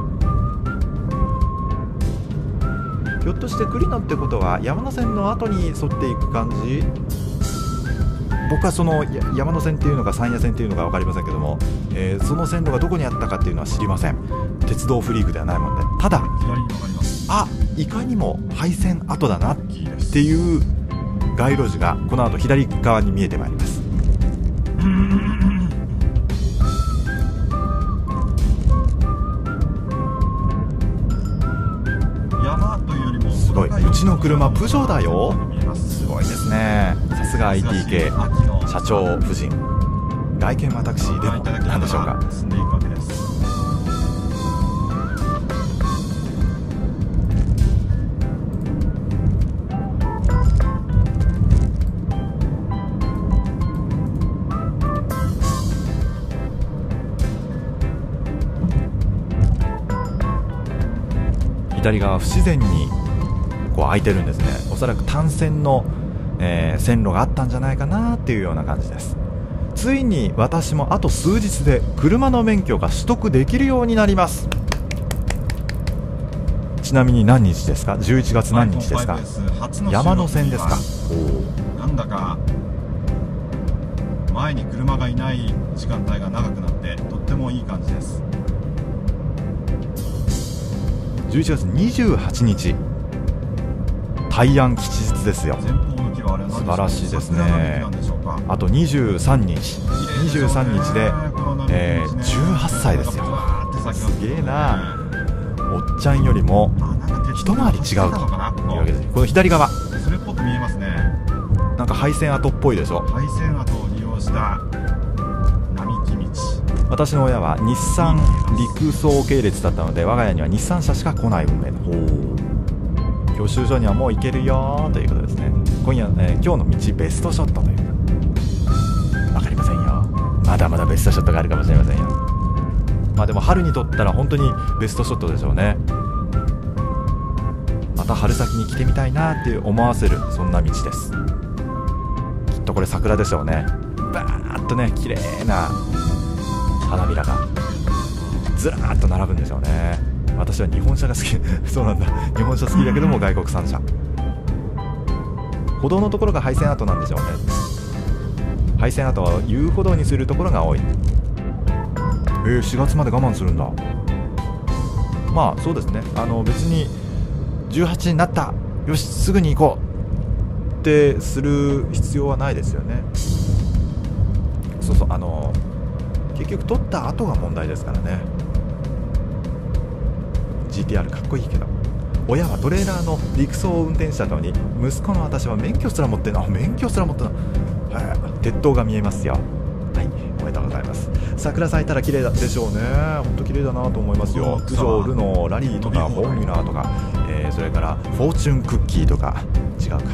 ひょっとしてクリノってことは山手線の後に沿っていく感じ。僕はその山手線っていうのか山野線っていうのか分かりませんけども、その線路がどこにあったかっていうのは知りません。鉄道フリークではないもんで、ただいかにも廃線跡だなっていう街路樹がこの後左側に見えてまいります。 山というよりもすごい、うちの車プジョーだよ。すごいですね。さすが IT 系社長夫人。外見はタクシーでも何でしょうか。 進んでいくわけです。 左側不自然にこう空いてるんですね。おそらく単線の、線路があったんじゃないかなっていうような感じです。ついに私もあと数日で車の免許が取得できるようになります。ちなみに何日ですか。11月何日ですか。山の線ですか。 なんだか前に車がいない時間帯が長くなってとってもいい感じです。 11月28日大安吉日ですよ。素晴らしいですね。あと23日で、18歳ですよ。すげえな。おっちゃんよりも一回り違うというわけです。この左側それっぽく見えますね。 なんか廃線跡っぽいでしょ。 廃線跡を利用した並木道。 私の親は日産陸送系列だったので我が家には日産車しか来ない運命の。教習所にはもう行けるよということですね。今日の道ベストショットという分かりませんよ。まだまだベストショットがあるかもしれませんよ。でも春にとったら本当にベストショットでしょうね。また春先に来てみたいなって思わせるそんな道です。きっとこれ桜でしょうね。バーッとね綺麗な花びらがずらーっと並ぶんでしょうね。私は日本車が好きそうなんだ。日本車好きだけども外国産車。歩道のところが廃線跡なんでしょうね。廃線跡は遊歩道にするところが多い。4月まで我慢するんだ。そうですね。別に18になったよしすぐに行こうってする必要はないですよね。そう結局取った後が問題ですからね。 GTR かっこいいけど親はトレーラーの陸送を運転したのに息子の私は免許すら持ってんの。免許すら持ってんの。鉄塔が見えますよ。はい、おめでとうございます。桜咲いたら綺麗でしょうね。本当綺麗だなと思いますよ。プジョー、ルノー、ラリーとかフォーミュラーとか、それからフォーチュンクッキーとか違うか。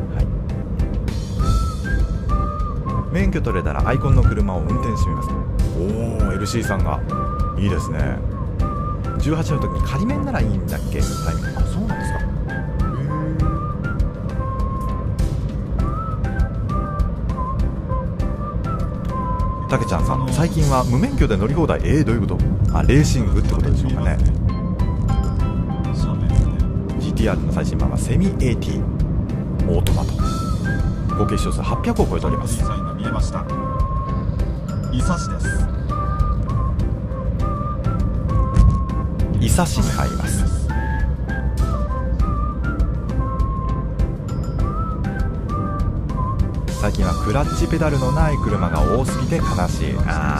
免許取れたらアイコンの車を運転してみます。LC さんがいいですね。18の時に仮免ならいいんだっけ。タイミング。そうなんですか。たけちゃんさん、最近は無免許で乗り放題。どういうこと。レーシングってことでしょうかね。GTR の最新版はセミ AT オートマト。合計視聴数800を超えております。 見えました。伊佐市です。 伊佐市に入ります。最近はクラッチペダルのない車が多すぎて悲しい。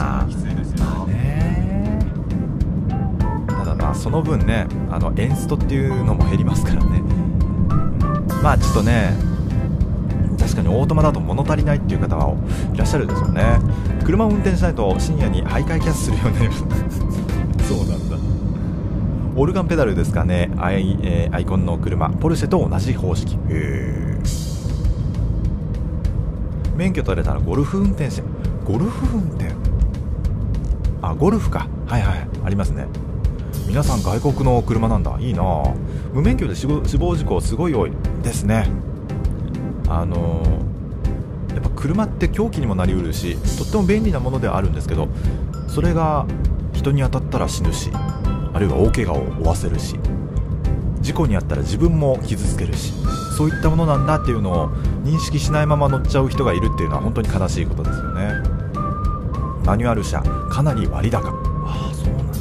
ただその分ねエンストっていうのも減りますからね。ちょっとね確かにオートマだと物足りないっていう方はいらっしゃるでしょうね。車を運転しないと深夜に徘徊キャッスするようになりますそうなんだ。オルガンペダルですかね。アイコンの車ポルシェと同じ方式。免許取れたらゴルフ運転してゴルフ運転ゴルフか。はいはい、ありますね。皆さん外国の車なんだ。いいな。無免許で死亡事故すごい多いですね。やっぱ車って凶器にもなりうるし、とっても便利なものではあるんですけど、それが人に当たったら死ぬし、あるいは大怪我を負わせるし、事故に遭ったら自分も傷つけるし、そういったものなんだっていうのを認識しないまま乗っちゃう人がいるっていうのは本当に悲しいことですよね。マニュアル車かなり割高。そうなん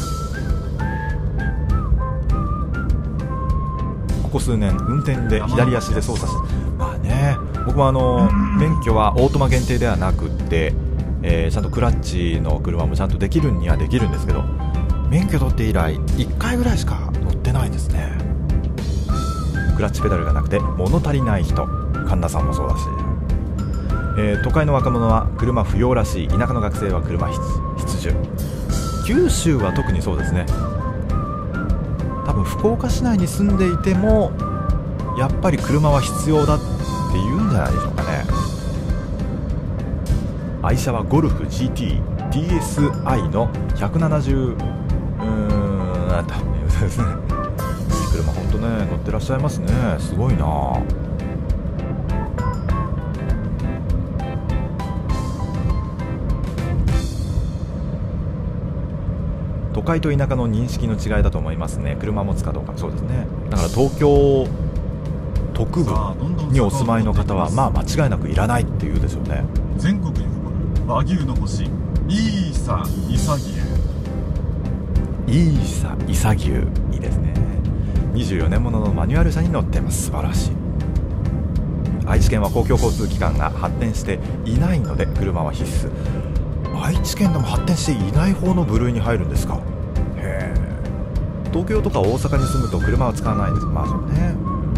だ。ここ数年運転で左足で操作して、僕も免許はオートマ限定ではなくって、ちゃんとクラッチの車もちゃんとできるにはできるんですけど、免許取って以来1回ぐらいしか乗ってないですね。クラッチペダルがなくて物足りない人、神田さんもそうだし、都会の若者は車不要らしい。田舎の学生は車必需。九州は特にそうですね。多分福岡市内に住んでいてもやっぱり車は必要だって言うんじゃないでしょうかね。愛車はゴルフ GT TSI の170ですね。いい車本当ね乗ってらっしゃいますね。すごいな。都会と田舎の認識の違いだと思いますね。車持つかどうか。そうですね。だから東京特部にお住まいの方は間違いなくいらないっていうでしょうね。 全国に誇る和牛の星イーサイサ牛。 イーサイサ牛、いいですね。24年もののマニュアル車に乗っています。素晴らしい。愛知県は公共交通機関が発展していないので車は必須。愛知県でも発展していない方の部類に入るんですか。へえ。東京とか大阪に住むと車は使わないです。そうね。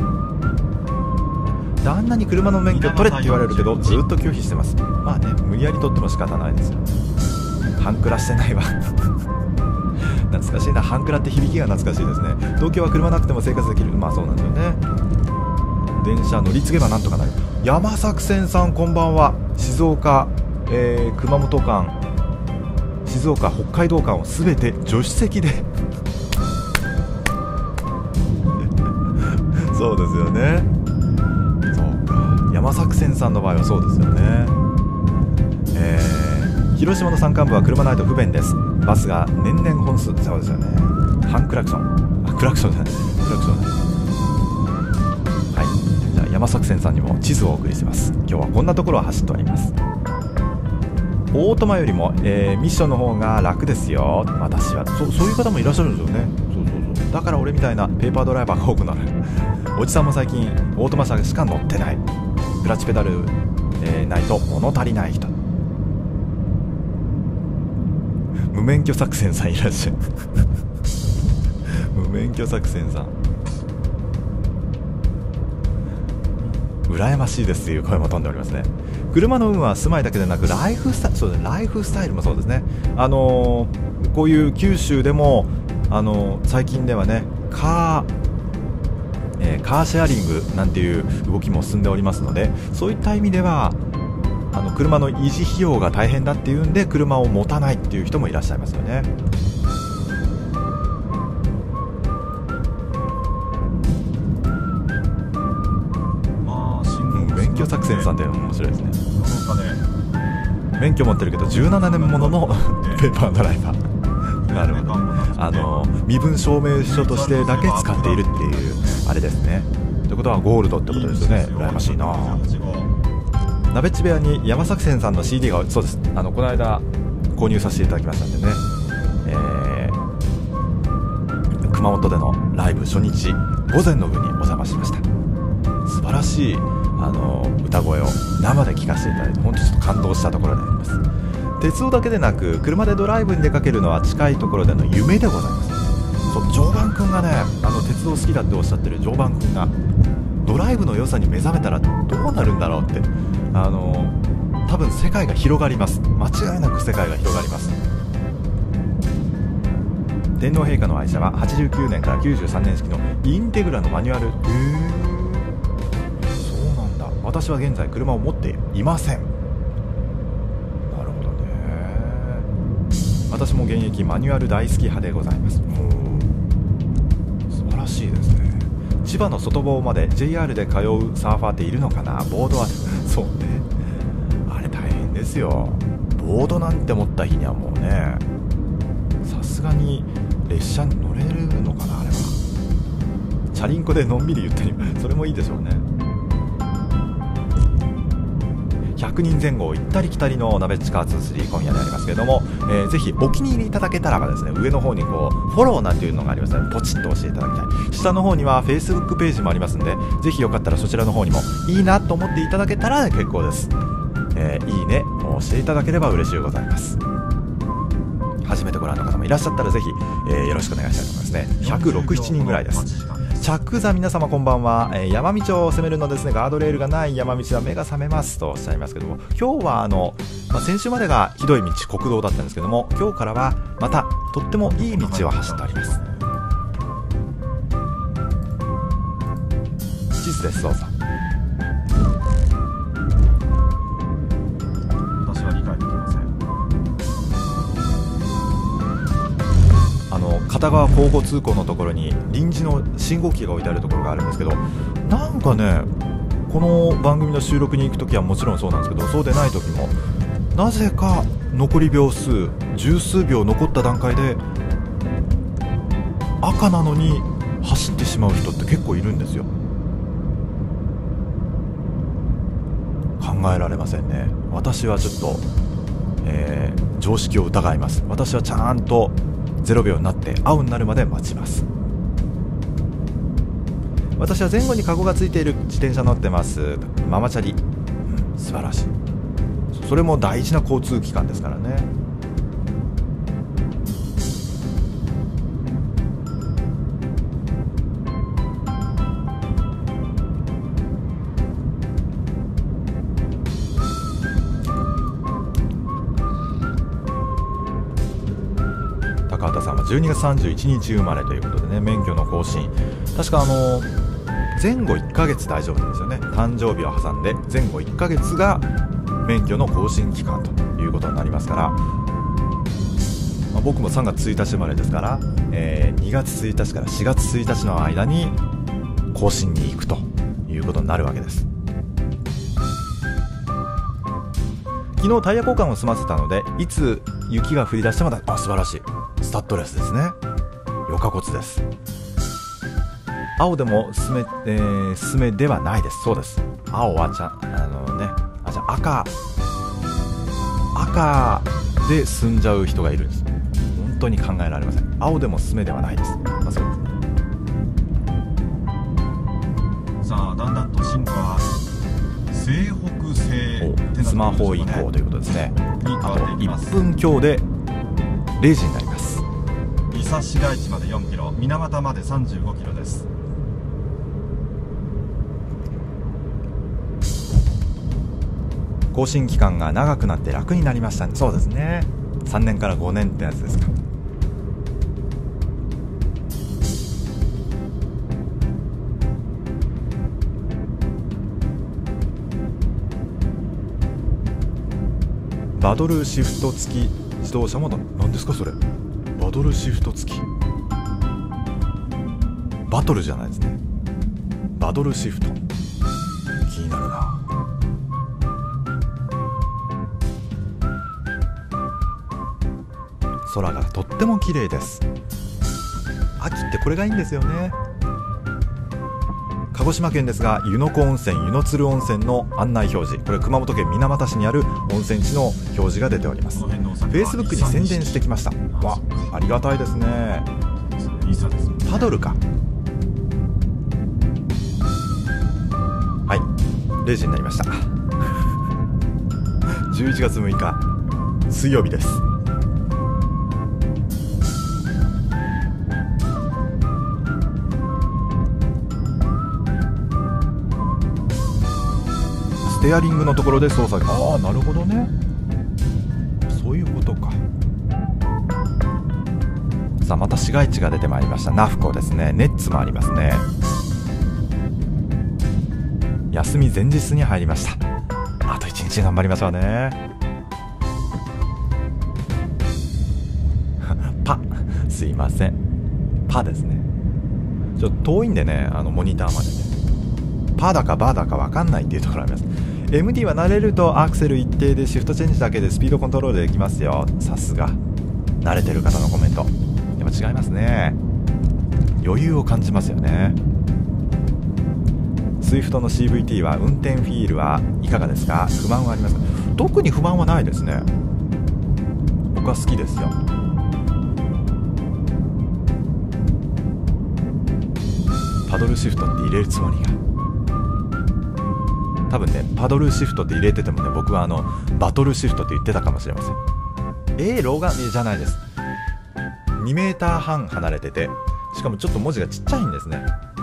旦那に車の免許取れって言われるけどずっと拒否してます。無理やり取っても仕方ないですよ。半クラしてないわ懐かしいな。半クラって響きが懐かしいですね。東京は車なくても生活できる。そうなんですよね。電車乗り継げばなんとかなる。山作戦さんこんばんは。静岡、熊本間、静岡北海道間をすべて助手席でそうですよね。そうか、山作戦さんの場合はそうですよね。広島の山間部は車ないと不便です。バスが年々本数。そうですよね。半クラクション、クラクションじゃない、クラクション。はい、じゃあ山作戦さんにも地図をお送りします。今日はこんなところを走っております。オートマよりも、ミッションの方が楽ですよ。私はそういう方もいらっしゃるんですよね。そうだから俺みたいなペーパードライバーが多くなるおじさんも最近オートマ車しか乗ってない。クラッチペダル、ないと物足りない人。無免許作戦さんいらっしゃる無免許作戦さん羨ましいですという声も飛んでおりますね。車の運は住まいだけでなくライフスタイル、そうですね、ライフスタイルもそうですね。こういう九州でも最近ではねカーシェアリングなんていう動きも進んでおりますので、そういった意味では車の維持費用が大変だっていうんで車を持たないっていう人もいらっしゃいますよね。免許作戦さんって面白いですね。免許持ってるけど17年もののペーパードライバーなるほど。身分証明書としてだけ使っているっていうあれですね。ということはゴールドってことですよね。羨ましいな。鍋っち部屋に山作戦さんの CD が、そうです、この間購入させていただきましたんでね、熊本でのライブ初日午前の部にお邪魔しました。素晴らしい歌声を生で聴かせていただいて本当にちょっと感動したところであります。鉄道だけでなく車でドライブに出かけるのは近いところでの夢でございます。そう、常磐くんがね、鉄道好きだっておっしゃってる常磐くんがドライブの良さに目覚めたらどうなるんだろうって、多分世界が広がります。間違いなく世界が広がります。天皇陛下の愛車は89年から93年式のインテグラのマニュアル。そうなんだ。私は現在車を持っていません。なるほどね。私も現役マニュアル大好き派でございます。素晴らしいですね。千葉の外房まで JR で通うサーファーっているのかな。ボードはそうね、あれ大変ですよ。ボードなんて持った日にはもうね、さすがに列車に乗れるのかな。あれはチャリンコでのんびりゆったりそれもいいでしょうね。100人前後行ったり来たりの鍋地下23今夜でありますけれども、ぜひお気に入りいただけたらばですね、上の方にこうフォローなんていうのがありますのでポチッと押していただきたい。下の方には Facebook ページもありますんで、ぜひよかったらそちらの方にもいいなと思っていただけたら結構です。いいねを押していただければ嬉しいございます。初めてご覧の方もいらっしゃったらぜひ、よろしくお願いしたいと思いますね。106、7人ぐらいです。チャック座皆様こんばんは。山道を攻めるのですね、ガードレールがない山道は目が覚めますとおっしゃいますけども、今日は先週までがひどい道国道だったんですけども、今日からはまたとってもいい道を走っております。地図です、どうぞ。 私は理解できません。 片側交互通行のところに臨時の信号機が置いてあるところがあるんですけど、なんかね、この番組の収録に行くときはもちろんそうなんですけど、そうでないときもなぜか残り秒数十数秒残った段階で赤なのに走ってしまう人って結構いるんですよ。考えられませんね。私はちょっと、常識を疑います。私はちゃんと0秒になって青になるまで待ちます。私は前後にカゴがついている自転車乗ってます。ママチャリ、素晴らしい。それも大事な交通機関ですからね。高畑さんは12月31日生まれということでね、免許の更新、確か前後1ヶ月大丈夫なんですよね。誕生日を挟んで前後1ヶ月が免許の更新期間ということになりますから、僕も3月1日生まれですから、2月1日から4月1日の間に更新に行くということになるわけです。昨日タイヤ交換を済ませたので、いつ雪が降り出しても素晴らしい。スタッドレスですね。よかこつです。青でもすめではないです。そうです。青はじゃあ赤で済んじゃう人がいるんです。本当に考えられません。青でもすめではないです。そうです。 さあ、だんだんと進化は西北西、 スマホ移行ということですね。あと1分強で0時になります。 伊佐市街地まで4キロ、水俣まで35キロです。 更新期間が長くなって楽になりましたね。そうですね。3年から5年ってやつですか。バドルシフト付き自動車も何ですかそれ。バドルシフト付き、バトルじゃないですね。バドルシフト、気になるな。空がとっても綺麗です。秋ってこれがいいんですよね。鹿児島県ですが、湯の湖温泉、湯の鶴温泉の案内表示、これ熊本県水俣市にある温泉地の表示が出ております。Facebook に宣伝してきました。わ、ありがたいですね。パドルか。はい、0時になりました。11月6日水曜日です。 テアリングのところで操作。ああ、なるほどね、そういうことか。さあ、また市街地が出てまいりました。ナフコですね。ネッツもありますね。休み前日に入りました。あと1日頑張りましょうね。パ、すいません、パですね。ちょっと遠いんでね、モニターまでね、パだかバーだか分かんないっていうところあります。 MD は慣れるとアクセル一定でシフトチェンジだけでスピードコントロールできますよ。さすが慣れてる方のコメント。やっぱ違いますね。余裕を感じますよね。スイフトの CVT は運転フィールはいかがですか？不満はありますか？特に不満はないですね。僕は好きですよ。パドルシフトって入れるつもりが、多分ね、パドルシフトって入れててもね、僕はバトルシフトって言ってたかもしれません。老眼じゃないです。2メーター半離れてて、しかもちょっと文字がちっちゃいんですね。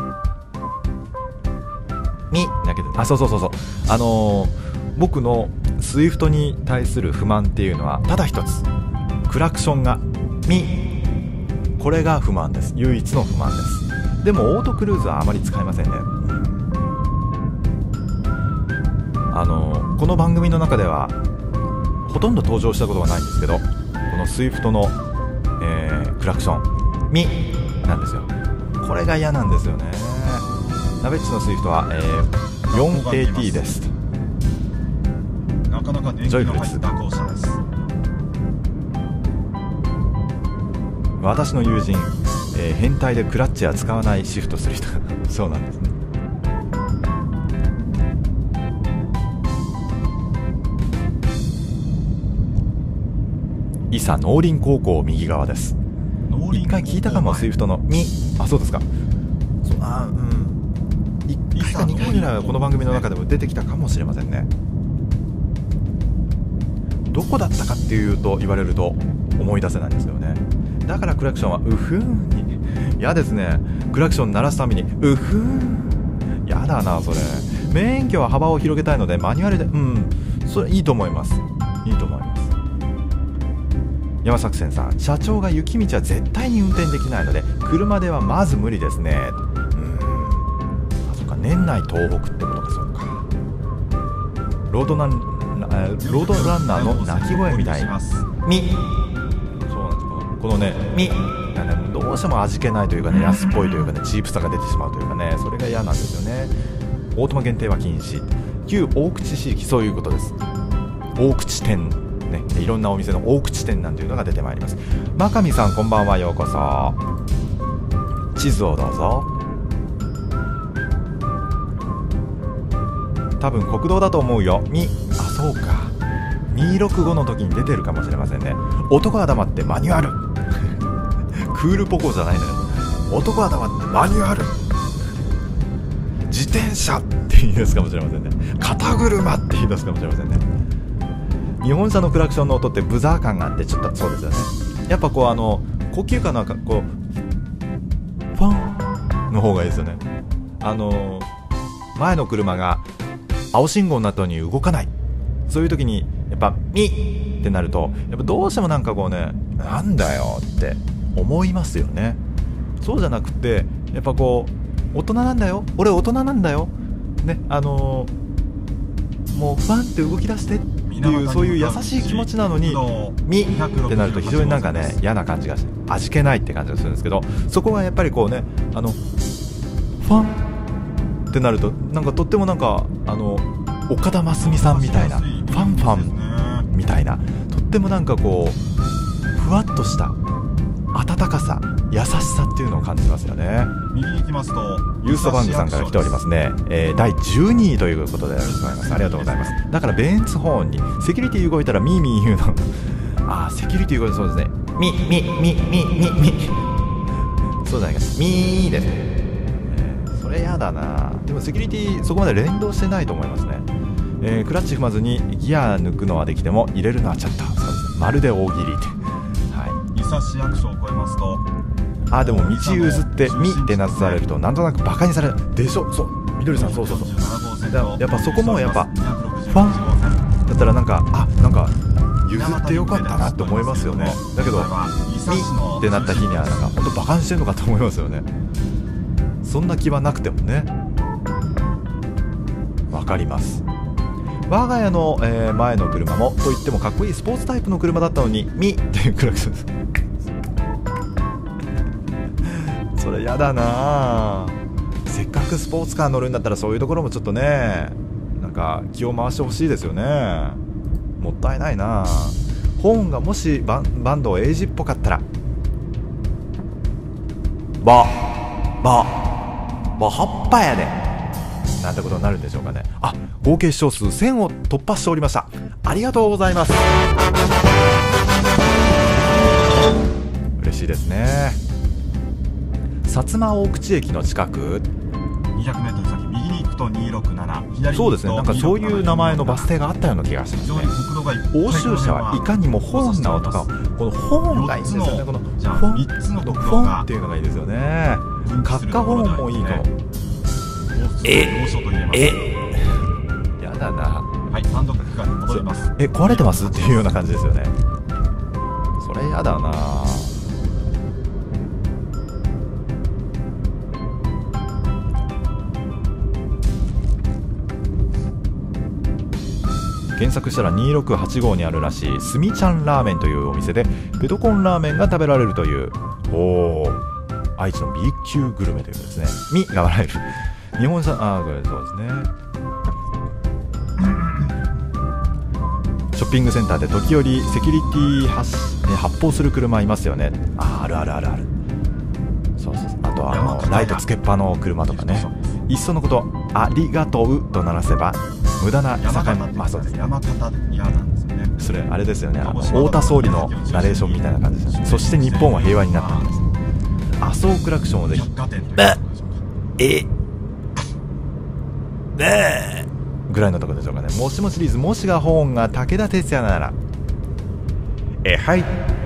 だけど、僕のスイフトに対する不満っていうのはただ一つ、クラクションがこれが不満です。唯一の不満です。でもオートクルーズはあまり使えませんね。この番組の中ではほとんど登場したことがないんですけど、このスイフトの、クラクションなんですよ。これが嫌なんですよね。ナベッチのスイフトは、4AT です。 なかなか年季の入った校舎です。 私の友人、変態でクラッチは使わないシフトする人そうなんですね。伊佐農林高校右側です。一回聞いたかも、スイフトのそうですか。1回か2回ぐらいはこの番組の中でも出てきたかもしれませんね。どこだったかっていうと言われると思い出せないんですよね。だからクラクションはうふーんに嫌ですね。クラクション鳴らすためにうふーん、やだなそれ。免許は幅を広げたいのでマニュアルで、それいいと思います。いいと思います。山作戦さん、社長が雪道は絶対に運転できないので車ではまず無理ですね。そうか、年内東北ってことか。そうか、ロードランナーの鳴き声みたいにそうなんです。このねどうしても味気ないというかね、安っぽいというかね、チープさが出てしまうというかね、それが嫌なんですよね。オートマ限定は禁止。旧大口地域、そういうことです。大口店ね、いろんなお店の大口店なんていうのが出てまいります。真上さん、こんばんは、ようこそ。地図をどうぞ。多分国道だと思うよ。そうか、265の時に出てるかもしれませんね。男は黙ってマニュアルクールポコじゃないのよ。男は黙ってマニュアル、自転車って言い出すかもしれませんね。肩車って言い出すかもしれませんね。日本車のクラクションの音ってブザー感があって、ちょっとそうですよね。やっぱこう呼吸感のこうファンの方がいいですよね。前の車が青信号になったのに動かない、そういう時にやっぱってなると、やっぱどうしてもなんかこうね、なんだよって思いますよね。そうじゃなくて、やっぱこう大人なんだよ、俺大人なんだよね、もうファンって動き出してっていう、そういう優しい気持ちなのにってなると非常になんかね、嫌な感じがして、味気ないって感じがするんですけど、そこがやっぱりこうね、ファンってなると、なんかとってもなんか岡田真澄さんみたいな、ファンみたいな、とってもなんかこうふわっとした温かさ、優しさっていうのを感じますよね。 右に行きますとユーストバングさんから来ておりますね。第12位ということでありがとうございます。ありがとうございます。だからベンツホーンにセキュリティ動いたらミーミー言うのセキュリティ動いて、そうですね、ミそうじゃないか、ミーですね。それやだな。でもセキュリティそこまで連動してないと思いますね。クラッチ踏まずにギア抜くのはできても入れるのはちょっと、そうですね、まるで大喜利って、 伊佐市役所を越えますと、 でも道譲ってミってなされるとなんとなくバカにされるでしょ。そう、みどりさん、そうやっぱそこもやっぱファンだったらなんか譲ってよかったなって思いますよね。だけどミってなった日にはなんか本当バカにしてんのかと思いますよね。そんな気はなくてもね。わかります。我が家の、前の車もといってもかっこいいスポーツタイプの車だったのにミっていうクラクションです。それやだな。せっかくスポーツカー乗るんだったらそういうところもちょっとね、なんか気を回してほしいですよね。もったいないな。ホーンがもしバンドエイジっぽかったらバハッパやでなんてことになるんでしょうかね。あ、合計視聴数1000を突破しておりました。ありがとうございます。嬉しいですね。薩摩大口駅の近く 200m 先右に行くと267、左にそうですね、なんかそういう名前のバス停があったような気がしますね。欧州車はいかにもホーンな音が、このホーンがいいんですよね。このフォンっていうのがいいですよね。カッカホーンもいいかも。やだな。 はい、単独区間に戻ります。 壊れてますっていうような感じですよね。それやだな。検索したら2685にあるらしいすみちゃんラーメンというお店でペドコンラーメンが食べられるという、愛知の B 級グルメというですね。みが笑える日本産、これそうですね。ショッピングセンターで時折セキュリティ発砲する車いますよね。ある。そう。あとはライトつけっぱの車とかね。いっそのことありがとうと鳴らせば無駄な境目、そうですね。 山形嫌なんですよね。 それあれですよね。太田総理のナレーションみたいな感じです。そして日本は平和になったんです。麻生クラクションをぜひぐらいのところでしょうかね。もしもシリーズ、もしがホーンが武田鉄矢ならはい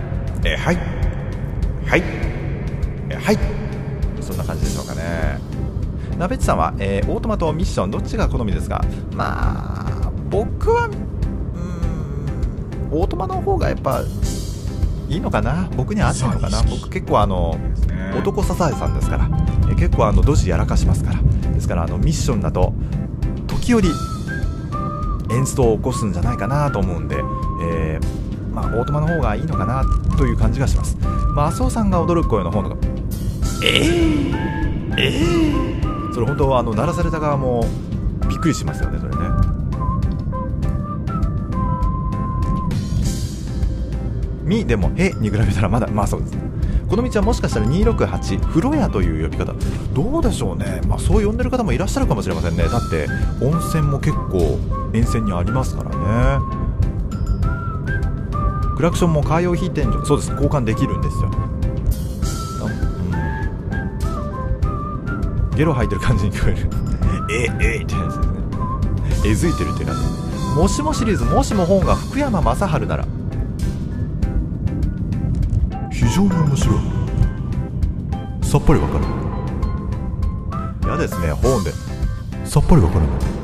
そんな感じでしょうかね。なべっちさんは、オートマとミッションどっちが好みですか？まあ僕はオートマの方がやっぱいいのかな。僕には合ってるのかな。僕結構男サザエさんですから、結構ドジやらかしますから。ですからミッションだと時折エンストを起こすんじゃないかなと思うんで、まあオートマの方がいいのかなという感じがします。まあ麻生さんが驚く声の方とかそれ本当鳴らされた側もびっくりしますよね。それね。みでもに比べたらまだそうです。この道はもしかしたら268風呂屋という呼び方どうでしょうね。まあそう呼んでる方もいらっしゃるかもしれませんね。だって温泉も結構沿線にありますからね。クラクションもカー用品店そうです、交換できるんですよ。ゲロ吐いてる感じに聞こえるってやつですね。えずいてるって感じ。もしもシリーズ、もしも本が福山雅治なら非常に面白い。さっぱりわかる。嫌ですね、本でさっぱりわから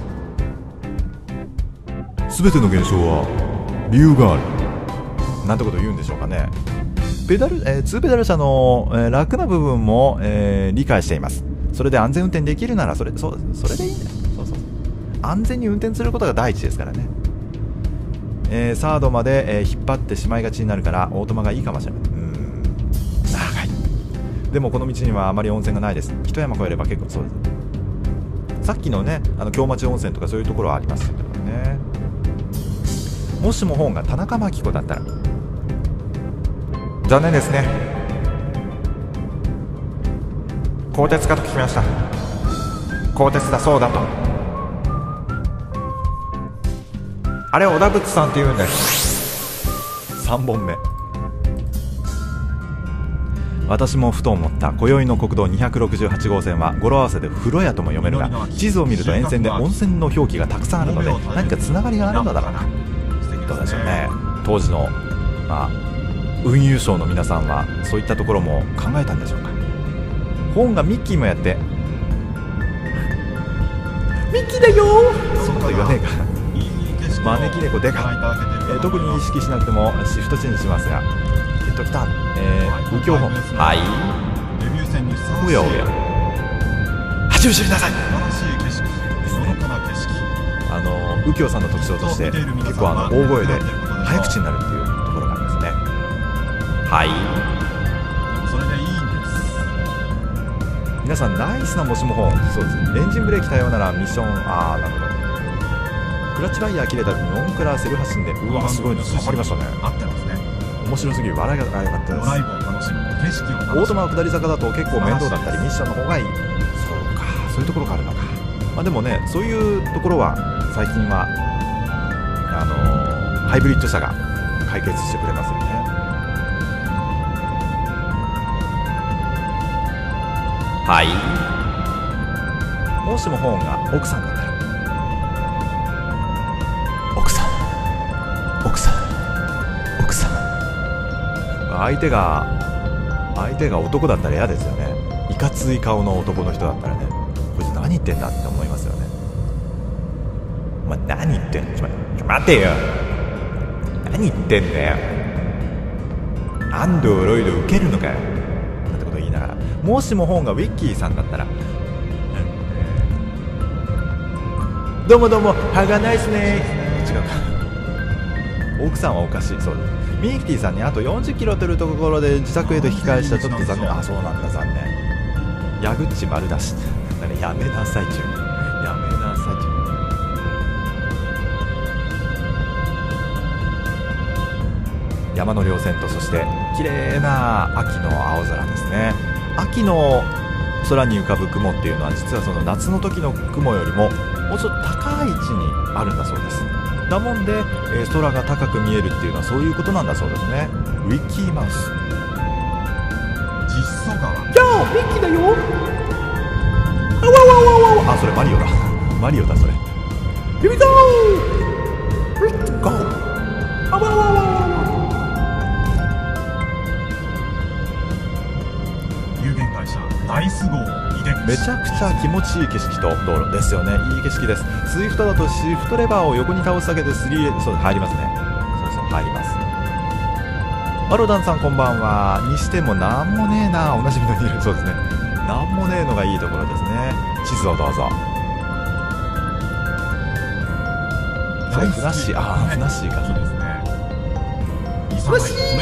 ない。全ての現象は理由があるなんてことを言うんでしょうかね。ツーペダル車の、楽な部分も、理解しています。それで安全運転できるならそれでいいんだよ。そう安全に運転することが第一ですからね。サードまで、引っ張ってしまいがちになるからオートマがいいかもしれない。長い。でもこの道にはあまり温泉がないです。一山越えれば結構そうです。さっきのね京町温泉とかそういうところはありますけどね。もしも本が田中真紀子だったら残念ですね。鋼鉄かと聞きました。鋼鉄だそうだと。あれ小田淵さんって言うんです。3本目。私もふと思った。今宵の国道268号線は語呂合わせで風呂屋とも読めるが、地図を見ると沿線で温泉の表記がたくさんあるので何かつながりがあるのだろうな。どうでしょうね。当時の運輸省の皆さんはそういったところも考えたんでしょうか。本がミッキーもやってミッキーだよーそうと言わねえか。 招き猫でかい、特に意識しなくてもシフトチェンジしますが、来た、右京本、はい、 デビュー戦にふさわしいおやおや、走り知りなさい。 素晴らしい景色、のどかな景色。 右京さんの特徴として結構大声で早口になるっていうところがありますね。はい、 でもそれでいいんです。 皆さんナイスなもしも本。そうです、エンジンブレーキ多用ならミッション、なるほど。クラッチワイヤー切れたノンクラセル発進で、うわすごいです、分かりましたね。 合ってますね。 面白すぎる、笑いが良かったです。 ドライブを楽しむ、景色を楽しむ。 オートマは下り坂だと結構面倒だったりミッションの方がいい。そうか、そういうところがあるのか。でもね、そういうところは最近はハイブリッド車が解決してくれますよね。はい、もしもホーンが奥さんだったら、奥さん相手が男だったら嫌ですよね。いかつい顔の男の人だったらね、こいつ何言ってんだって思いますよね。お前何言ってんの、ちょ待てよ、何言ってんだよ、アンドロイド受けるのかよなんてこと言いながら、もしもホーンがウィッキーさんだったら、どうも歯がないっすね。違うか、奥さんはおかしい。そうです、ミッキーさんにあと40キロというところで自宅へと引き返した。ちょっと残念。そうなんだ、残念。矢口丸出しやめなさい中、やめなさい中。山の稜線と、そして綺麗な秋の青空ですね。秋の空に浮かぶ雲っていうのは、実はその夏の時の雲よりももうちょっと高い位置にあるんだそうです。だもんで、空が高く見えるっていうのはそういうことなんだそうですね。ウィッキーマウス、 実相川、 やーウィッキーだよ、それマリオだそれ。Here we go! Let's go! 有限会社ダイス号井出口、 めちゃくちゃ気持ちいい景色と道路ですよね。いい景色です。スイフトだとシフトレバーを横に倒すだけでそう入りますね。そう入ります。マロダンさんこんばんは。にしてもなんもねえな、おなじみのにいる。そうですね、なんもねえのがいいところですね。地図をどうぞ。それフラッシー、フラッシーか。 いいですね。米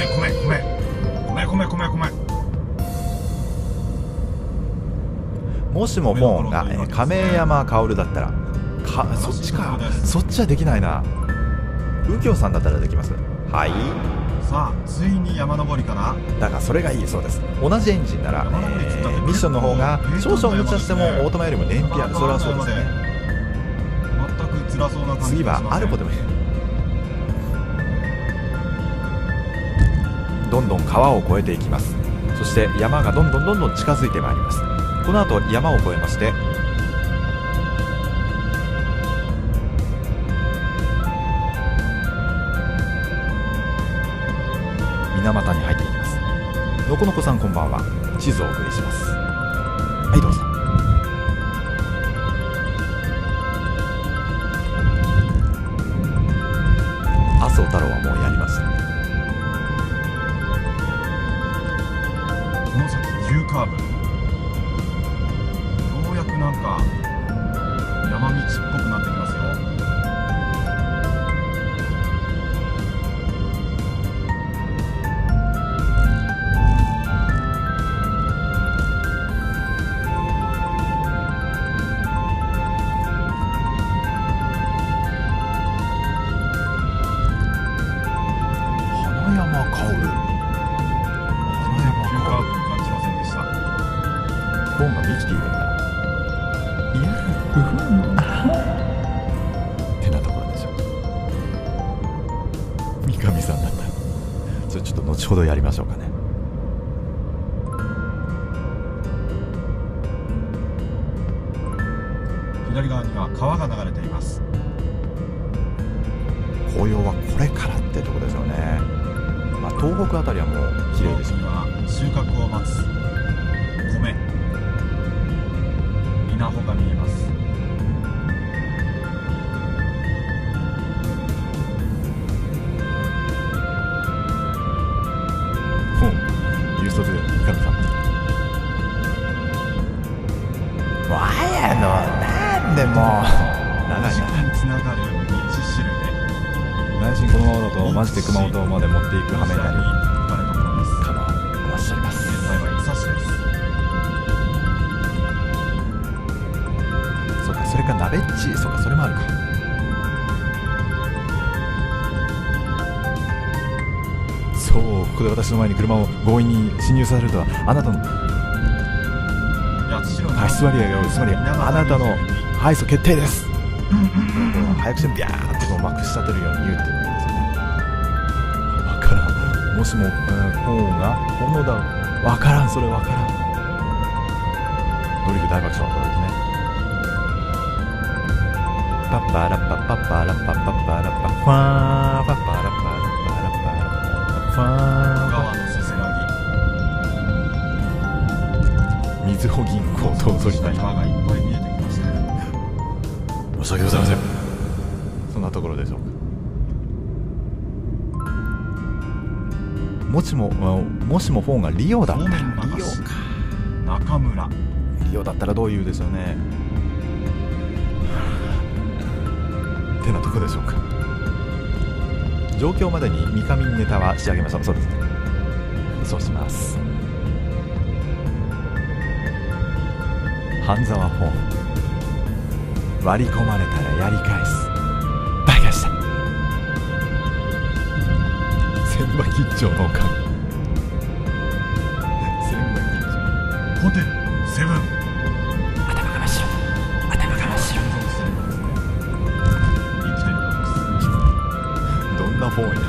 もしもボーンが亀山薫だったら、そっちか、そっちはできないな。右京さんだったらできます。はい、 さあついに山登りかな。 だからそれがいいそうです。同じエンジンなら、ミッションの方が少々無茶してもオートマよりも燃費は、それはそうですね。 全く辛そうな感じ。 次はアルポでもいい。どんどん川を越えていきます。そして山がどんどん近づいてまいります。この後山を越えまして、水俣に入っていきます。のこのこさんこんばんは。地図をお送りします。はい、どうぞ。麻生太郎はもうやりました。 この先急カーブ、ようやくなんか山道っぽくなってきますよ。 ボンがミキティだからいやってなところでしょう。三上さんだったらそれちょっと後ほどやりましょうかね。 左側には川が流れています。 紅葉はこれからってとこですよね。まあ、東北あたりはもう綺麗ですよ。 には収穫を待つ米、稲穂が見えます。 もうあやのなんでもう長いな。 につながる道しるべ。 内心このままだとマジで熊本まで持っていく羽目になり行かれたところです。 かもおっしゃいます。 現在は伊佐市です。 そうか、それか鍋っち、そうか、それもあるか。そう、ここで私の前に車を強引に侵入させるとは、あなたの過失割合が多い、つまりあなたの敗訴決定です。早くしてビャーってこうまくし立てるように言うっていうのがいいですよね。わからん。もしも、炎が炎だ。わからん、それわからん。ドリフ大爆笑のことですね。パッパラッパッパッパラッパッパッパラッパッファーパッパラッパラッパラッパラッパファー川のせせらぎ。 みずほ銀行と取りたい。 岩がいっぱい見えてきましたね。 申し訳ございません。そんなところでしょうか。もしもフォンがリオだったら、リオか。 中村。 リオだったらどう言うでしょうね。てなとこでしょうか。状況までに三上ネタは仕上げましょう。そうですね。そうします。半沢フォン割り込まれたらやり返す。バカした千葉吉兆のおかみ。千葉吉兆ホテルセブン。 頭が真っ白、頭が真っ白。 生きてるようです。 どんなフォンや。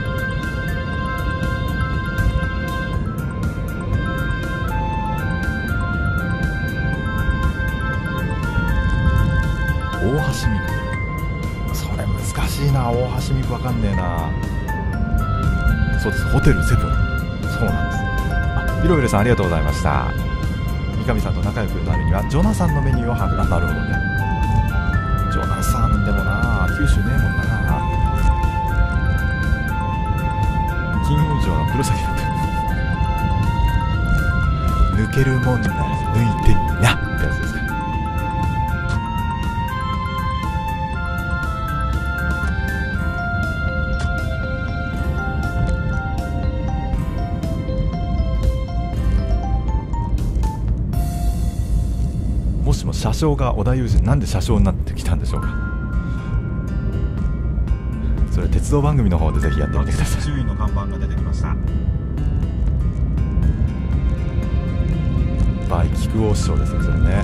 大橋美久、それ難しいな。大橋美久わかんねえな。そうです、ホテルセブン。そうなんです。あ、いろいろさんありがとうございました。三上さんと仲良くなるにはジョナサンのメニューを把握。あ、なるほどね。ジョナサンでもな、九州ねえもんな。金融庁の黒崎だって抜けるもんなら抜いてみなってやつですか。もしも車掌が織田裕二、なんで車掌になってきたんでしょうか。それ鉄道番組の方でぜひやってみてください。 注意の看板が出てきました。 バイ菊王師匠ですね、それね。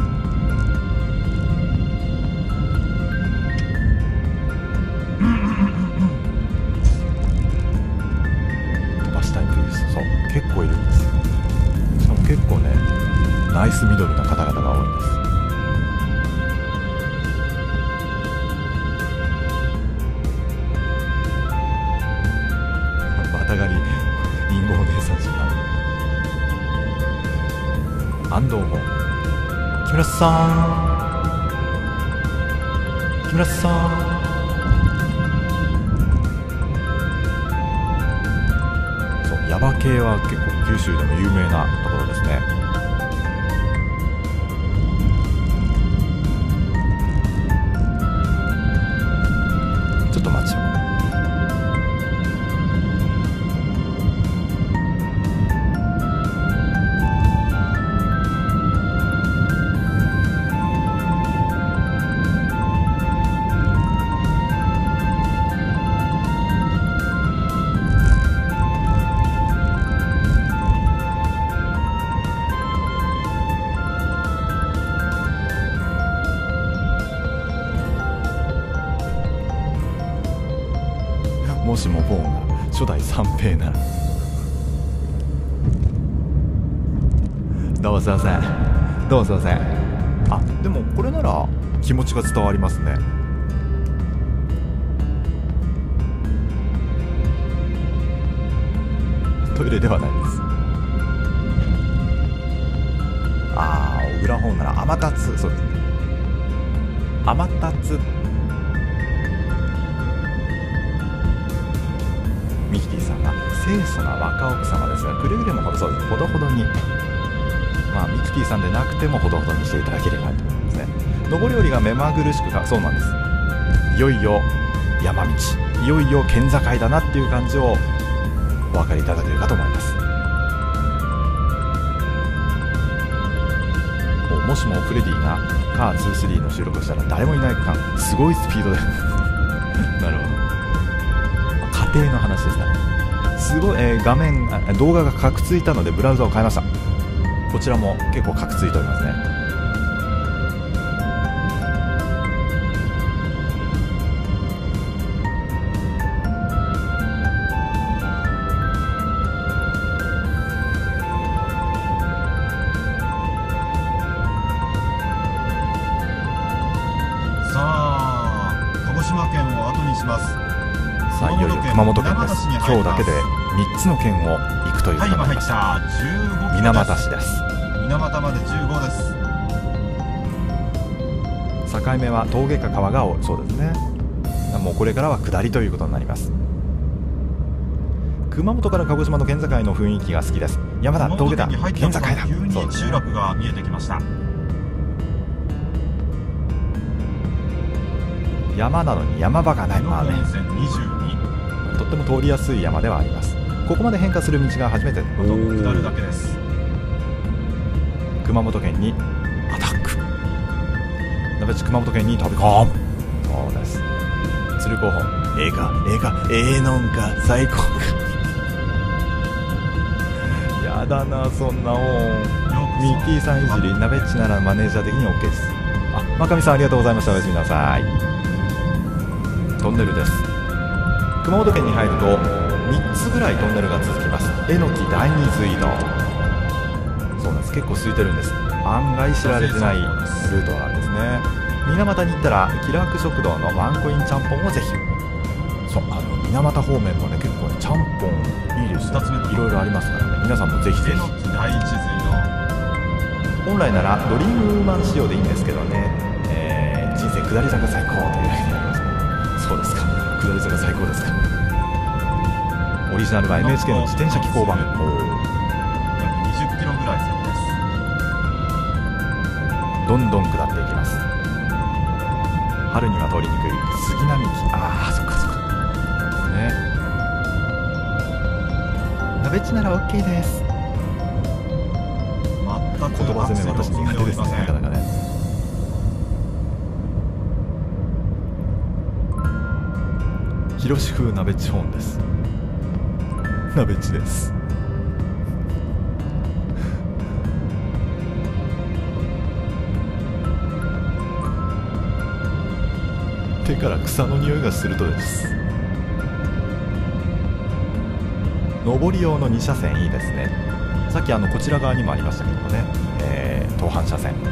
飛ばしたいプリウス、そう結構いるんですよ。しかも結構ね、ナイスミドルな方々が多いんです。またがりリンゴお姉さんじゃない。安藤も木村さん、木村さん。そう、ヤバ系は結構九州でも有名なところですね。ちょっと待ちを。もしもボーンが初代三平なら。どうもすいません、どうもすいません。あ、でもこれなら気持ちが伝わりますね。トイレではないです。ああ、小倉本なら天達、そうですね、天達。ミキティさんが清楚な若奥様ですが、くれぐれもそうです、ほどほどに。 まあミキティさんでなくてもほどほどにしていただければと思いますね。上り下りが目まぐるしくそうなんです。いよいよ山道、いよいよ県境だなっていう感じをお分かりいただけるかと思います。もしもフレディがカー23の収録をしたら誰もいない区間、すごいスピードでなるほど、家庭の話ですから、すごい、画面動画がカクついたのでブラウザを変えました。こちらも結構カクついておりますね。さあいよいよ熊本県です。今日だけで3つの県を行くということになりました。水俣市です。 水俣まで15です。 境目は峠か川がそうですね。もうこれからは下りということになります。熊本から鹿児島の県境の雰囲気が好きです。山だ、峠だ、県境だ。 そうですね、集落が見えてきました。 山なのに山場がない。まあね、とっても通りやすい山ではあります。ここまで変化する道が初めて。 下るだけです。 熊本県にアタック。鍋地熊本県に飛び込む。そうです。鶴候補。ええのんか最高か。やだなそんなもん。ミッキーさんいじり、鍋地ならマネージャー的に OK です。あ、真上さんありがとうございました。おやすみなさい。トンネルです。熊本県に入ると3つぐらいトンネルが続きます。えのき第二隧道。そうなんです、結構空いてるんです。案外知られてないルートなんですね。水俣に行ったら気楽食堂のワンコインちゃんぽんをぜひ。そう、水俣方面もね結構ねちゃんぽんいいですね。いろいろありますからね、皆さんもぜひぜひ。 第一隧道、 本来ならドリームウーマン仕様でいいんですけどね、人生下り坂最高というわけになります。そうですか、下り坂最高ですか。オリジナルは NHK の自転車機構版。 約20キロぐらい先です。 どんどん下っていきます。春には通りにくい杉並木。ああ、そっかそっかね。鍋地なら OK です。言葉攻め私苦手ですね、なかなかね。広志風鍋地本です。鍋地です。手から草の匂いがするとです。上り用の2車線いいですね。さっきこちら側にもありましたけどもね、東阪車線、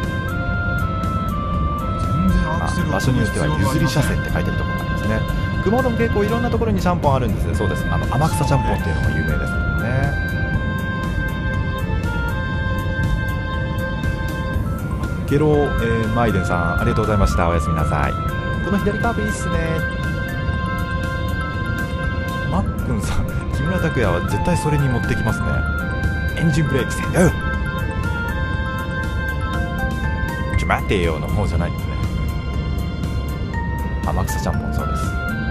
場所によっては譲り車線って書いてるところがありますね。熊本も結構いろんなところにちゃんぽんあるんですね。そうです、天草ちゃんぽんっていうのも有名ですけどね。ゲロマイデンさんありがとうございました。おやすみなさい。この左カーブいいっすね。マックンさん、木村拓哉は絶対それに持ってきますね。エンジンブレーキせんよ、待てよの方じゃないんですね。天草ちゃんぽん、そうです。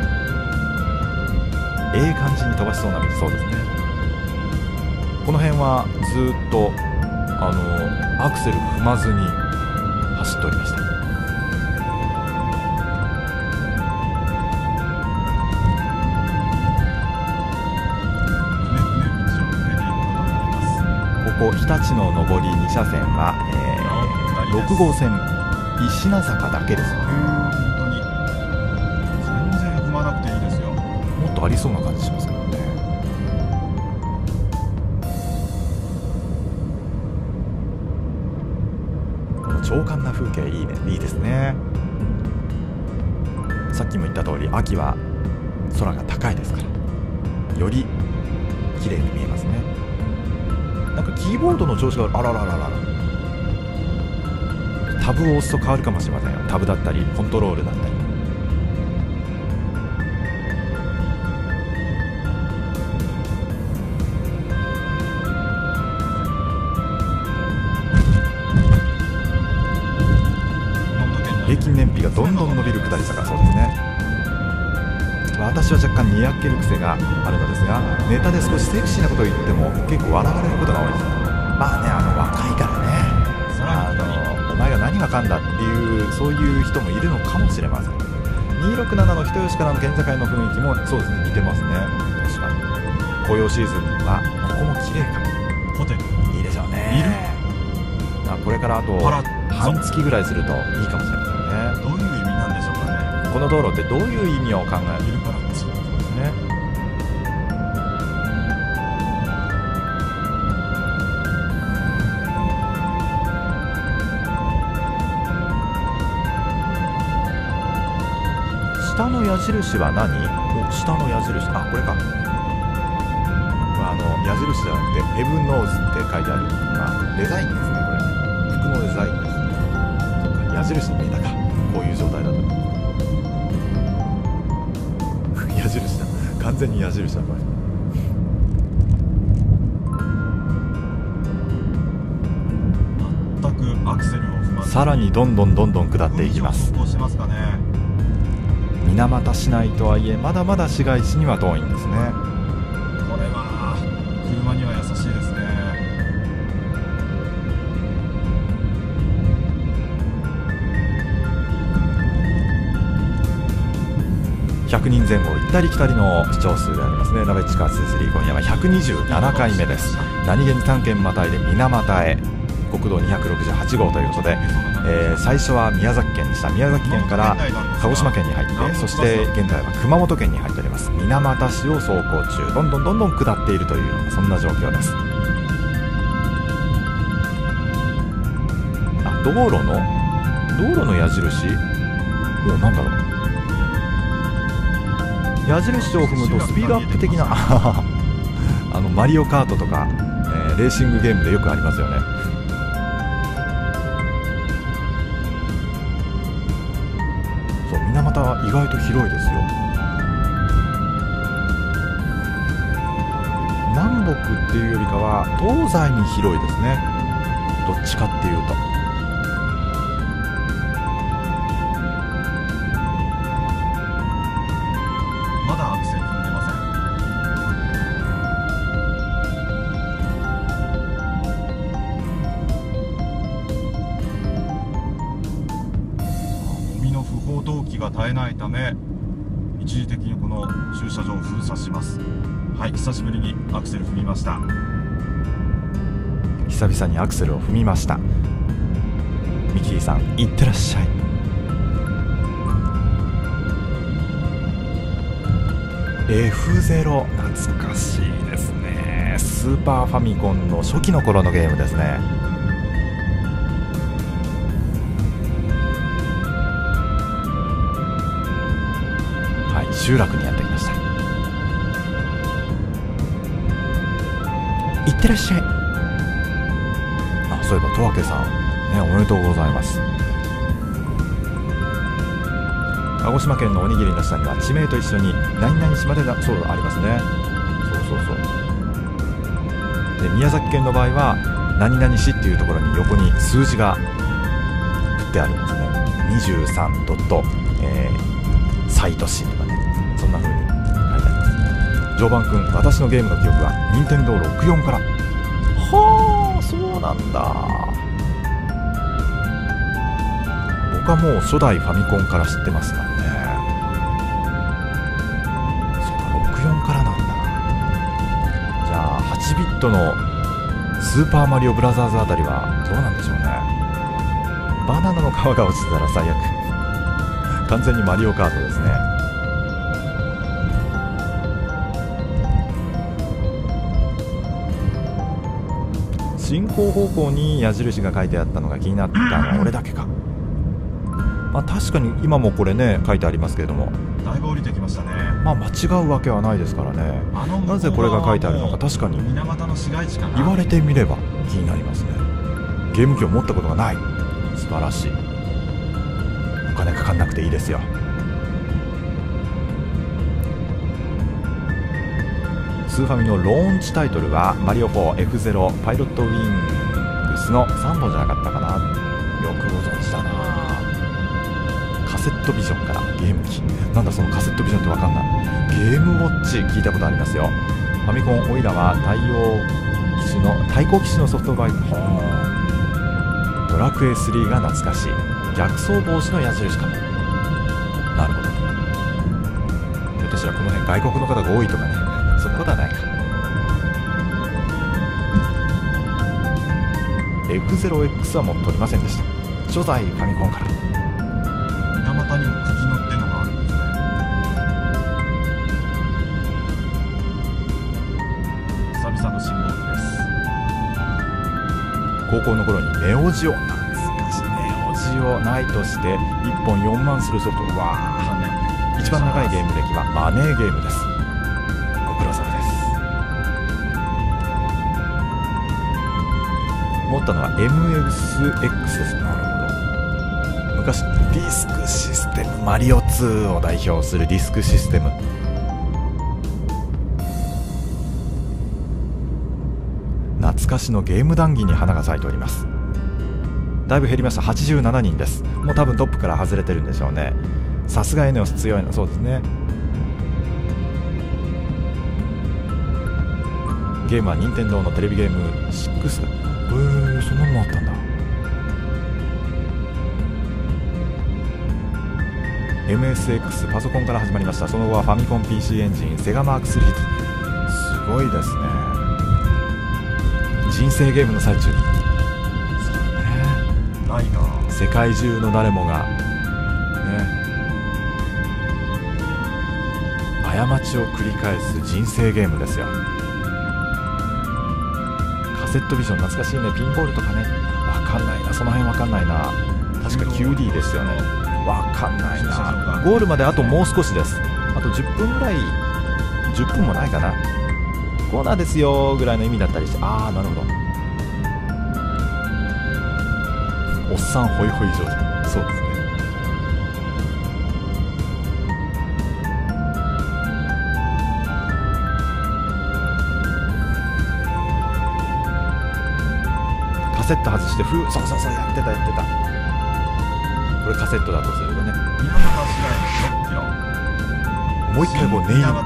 感じに飛ばしそうな道。そうですね。この辺はずっとアクセル踏まずに走っておりました。ここ日立の上り2車線は、6号線石名坂だけです。 本当に全然踏まなくていいですよ。 もっとありそうな感じしますけどね。この長官な風景いいね、いいですね。さっきも言った通り秋は空が高いですからより綺麗に見えますね。なんかキーボードの調子があららららら、タブを押すと変わるかもしれませんよ。タブだったりコントロールだったり。 息がどんどん伸びる下り坂、そうですね。私は若干にやける癖があるのですが、ネタで少しセクシーなことを言っても結構笑われることが多いです。まあね、若いからね、お前が何わかんだっていう、そういう人もいるのかもしれません。267の人吉からの県境の雰囲気もそうですね、似てますね。確かに紅葉シーズンはここも綺麗かも。 ホテルいいでしょうね。これからあと半月ぐらいするといいかもしれませんね。 どういう意味なんでしょうかね。 この道路ってどういう意味を考えるビルパラッチ、そうですね。下の矢印は何？下の矢印、これか。矢印じゃなくてヘブンノーズって書いてある、デザインですね。これ服のデザインです。そうか、矢印に見えたか、こういう状態だと矢印だ、完全に矢印だこれ。 全くアクセルを踏まずさらにどんどん下っていきます。 してますかね。 水俣市内とはいえまだまだ市街地には遠いんですね。 これは車には優しいですね。 100人前後行ったり来たりの視聴数でありますね。ナベチカ2-3、今夜は127回目です。何気に3県またいで水俣へ、国道268号ということで、最初は宮崎県でした。宮崎県から鹿児島県に入って、そして現在は熊本県に入っております。水俣市を走行中、どんどん下っているという、そんな状況です。道路の矢印、なんだろう、矢印を踏むとスピードアップ的なマリオカートとか、レーシングゲームでよくありますよね。そう、水俣は意外と広いですよ。南北っていうよりかは東西に広いですね、どっちかっていうと。 まだアクセル踏んでません。ゴミの不法投棄が絶えないため、一時的にこの駐車場を封鎖します。はい、久しぶりにアクセル踏みました。 久々にアクセルを踏みました。ミキーさん、いってらっしゃい。F0、懐かしいですね。スーパーファミコンの初期の頃のゲームですね。はい、集落にやってきました。いってらっしゃい。そういえば十和家さんね、おめでとうございます。鹿児島県のおにぎりの下には地名と一緒に何々島でだ、そうありますね。そうで、宮崎県の場合は何々市っていうところに横に数字が振ってあるんですね。23ドット、西都市とかね、そんな風に書いてあります。常磐くん、私のゲームの記憶は任天堂64から。はあ、そうなんだ。僕はもう初代ファミコンから知ってますからね。そうか、64からなんだ。じゃあ8ビットのスーパーマリオブラザーズあたりはどうなんでしょうね。バナナの皮が落ちてたら最悪。完全にマリオカートですね。進行方向に矢印が書いてあったのが気になったのは俺だけか。確かに今もこれね書いてありますけれども、 だいぶ降りてきましたね。 間違うわけはないですからね。なぜこれが書いてあるのか、確かに水俣の市街地かな。 言われてみれば気になりますね。ゲーム機を持ったことがない。素晴らしい。お金かかんなくていいですよ。スーファミのローンチタイトルはマリオ 4F0 パイロットウィングスの3本じゃなかったかな。よくご存知だな。火セットビジョンからゲーム機。なんだそのカセットビジョンってわかんない。ゲームウォッチ聞いたことありますよ。ファミコンオイラは対抗機種のソフトバンク。ドラクエ3が懐かしい。逆走防止の矢印かも。なるほど。ひょっとしたらこの辺外国の方が多いとかね、そんなことはないか。F0X はもう取りませんでした。初代ファミコンから。 水俣にも釘のってのがあるんですね。久々の信号機です。 高校の頃にネオジオ、懐かしい。ネオジオないとして1本4万するソフト。わあ、一番長いゲーム歴はマネーゲームです。ご苦労様です。持ったのは MSX です。なるほど。昔ディスクシステム、マリオ2を代表するディスクシステム。懐かしのゲーム談義に花が咲いております。だいぶ減りました。87人です。もう多分トップから外れてるんでしょうね。さすがエネオス強いな。そうですね。ゲームは任天堂のテレビゲーム6。そんなのもあったんだ。MSX パソコンから始まりました。その後はファミコン PC エンジン、セガマーク3。すごいですね。人生ゲームの最中に、そうね、 ライガー。 世界中の誰もがね、過ちを繰り返す人生ゲームですよ。カセットビジョン懐かしいね。ピンボールとかね。わかんないな、その辺わかんないな。確か QD ですよね。わかんないな。ゴールまであともう少しです。あと10分ぐらい、10分もないかな。コーナーですよぐらいの意味だったりして。ああ、なるほど。おっさんホイホイ上手。そうですね。カセット外してそうそうやってた。これカセットだとするとね、 水俣市内6キロ。 もう一回こうネイルって書いて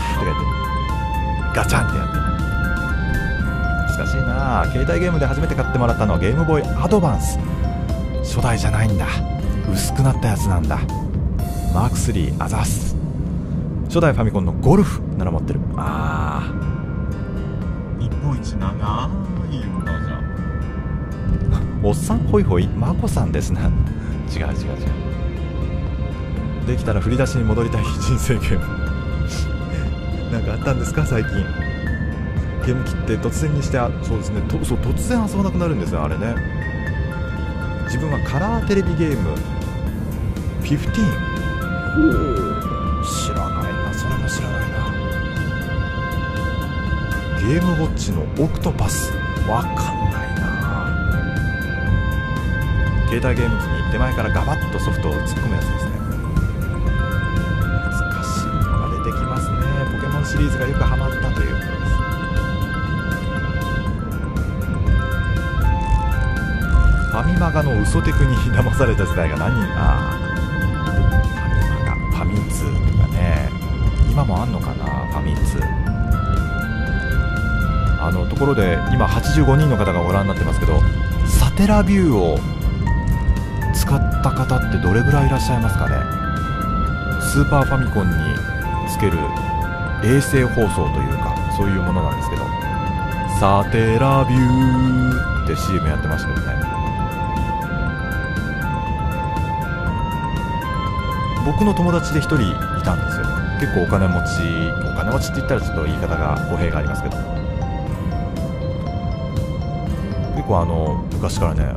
ガチャンってやって、懐かしいな。携帯ゲームで初めて買ってもらったのはゲームボーイアドバンス。初代じゃないんだ。薄くなったやつなんだ。マーク3アザース。初代ファミコンのゴルフなら持ってる。ああ、 日本一長い運動場。 おっさんホイホイマコさんですな。違う。できたら振り出しに戻りたい人生ゲーム。なんかあったんですか最近。ゲーム機って突然にして、そうですね、そう突然遊ばなくなるんですよ、あれね。自分はカラーテレビゲーム15。知らないな、それも知らないな。ゲームウォッチのオクトパス、わかんないな。携帯ゲーム機に手前からガバッとソフトを突っ込むやつですね。懐かしいのが出てきますね。ポケモンシリーズがよくハマったということです。ファミマガの嘘テクに騙された世代が何人。ファミマガ、ファミ通とかね。今もあんのかな、ファミ通。ところで今85人の方がご覧になってますけど、サテラビューを使った方ってどれぐらいいらっしゃいますかね。スーパーファミコンにつける衛星放送というか、そういうものなんですけど、サテラビューって CM やってましたけどね。僕の友達で1人いたんですよ。結構お金持ちって言ったらちょっと言い方が語弊がありますけど、結構昔からね、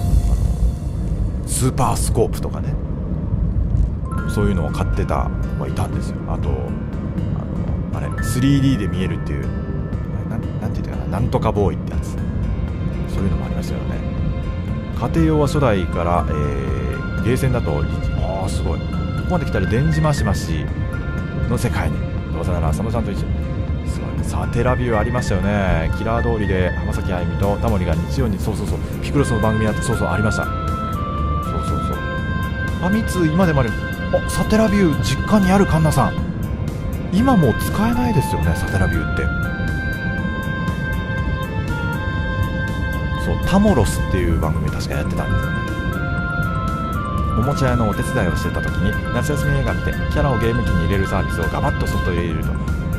スーパースコープとかね、そういうのを買ってた子がいたんですよ。あとあれ 3D で見えるっていう、なんて言うかな、なんとかボーイってやつ、そういうのもありましたよね。家庭用は初代から、ゲーセンだと、すごい、ここまで来たら電磁マシマシの世界に。どうせなら佐野さんと一緒、すごい、サテラビューありましたよね。キラー通りで浜崎あゆみとタモリが日曜に、そうピクロスの番組やって、ありました。 ファミ通今でもある。あ、サテラビュー実家にあるカンナさん、今もう使えないですよね、サテラビューって。そう、タモロスっていう番組を確かやってたんですよね。おもちゃ屋のお手伝いをしてた時に、夏休み映画ってキャラをゲーム機に入れるサービスをガバッと外へ入れると。なるほどね。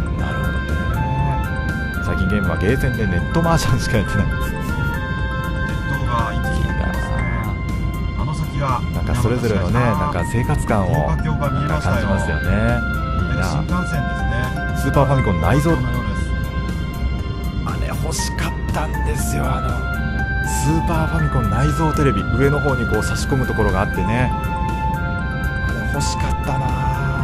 最近ゲームはゲーセンでネットマージャンしかやってないんです。 ネットがいついいますね。あの先がなんかそれぞれのね、なんか生活感を高架橋が見えましたよ。 感じますよね。いいな。 新幹線ですね。 スーパーファミコン内蔵、 のようです。 あれ欲しかったんですよ。スーパーファミコン内蔵テレビ、上の方にこう差し込むところがあってね、あれ欲しかったな。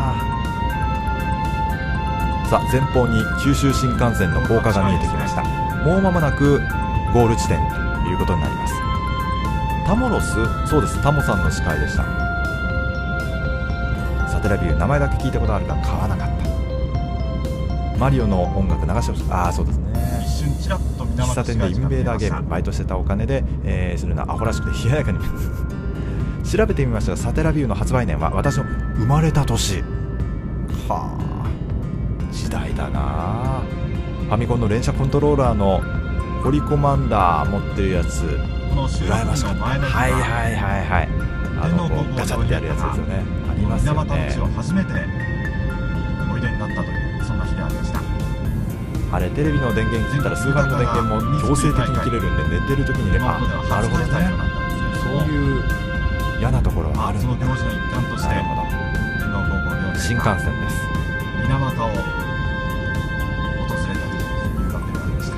さあ、前方に九州新幹線の高架が見えてきました。もう間もなくゴール地点ということになります。タモロス、そうです、タモさんの司会でした。サテラビュー、名前だけ聞いたことあるが買わなかった。マリオの音楽流してほしい。ああ、そうですね。 一瞬ちらっと喫茶店でインベーダーゲーム、バイトしてたお金で、するのはアホらしくて冷ややかに調べてみましたが、サテラビューの発売年は私の生まれた年。はあ、時代だな。ファミコンの連射コントローラーのホリコマンダー持ってるやつ、羨ましかった。はいはいはいはい、こうガチャってやるやつですよね。ありますよね。 初めておいでになったという、そんな日でありました。 あれ、テレビの電源切ったらスーファミの電源も強制的に切れるんで、寝てる時にね、あ、なるほどね、そういう嫌なところはあるんだ。 その行事の一環として、天皇皇后両陛下新幹線です。 水俣を訪れたというわけでありました。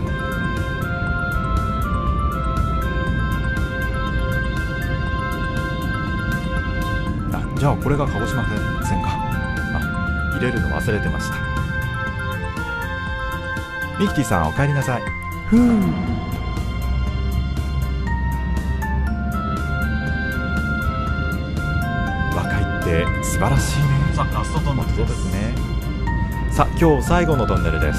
あ、じゃあこれが鹿児島線か。あ、入れるの忘れてました。ミキティさん、お帰りなさい。ふう。若いって素晴らしいね。 さあ、ラストトンネルそうですね。さあ、今日最後のトンネルです。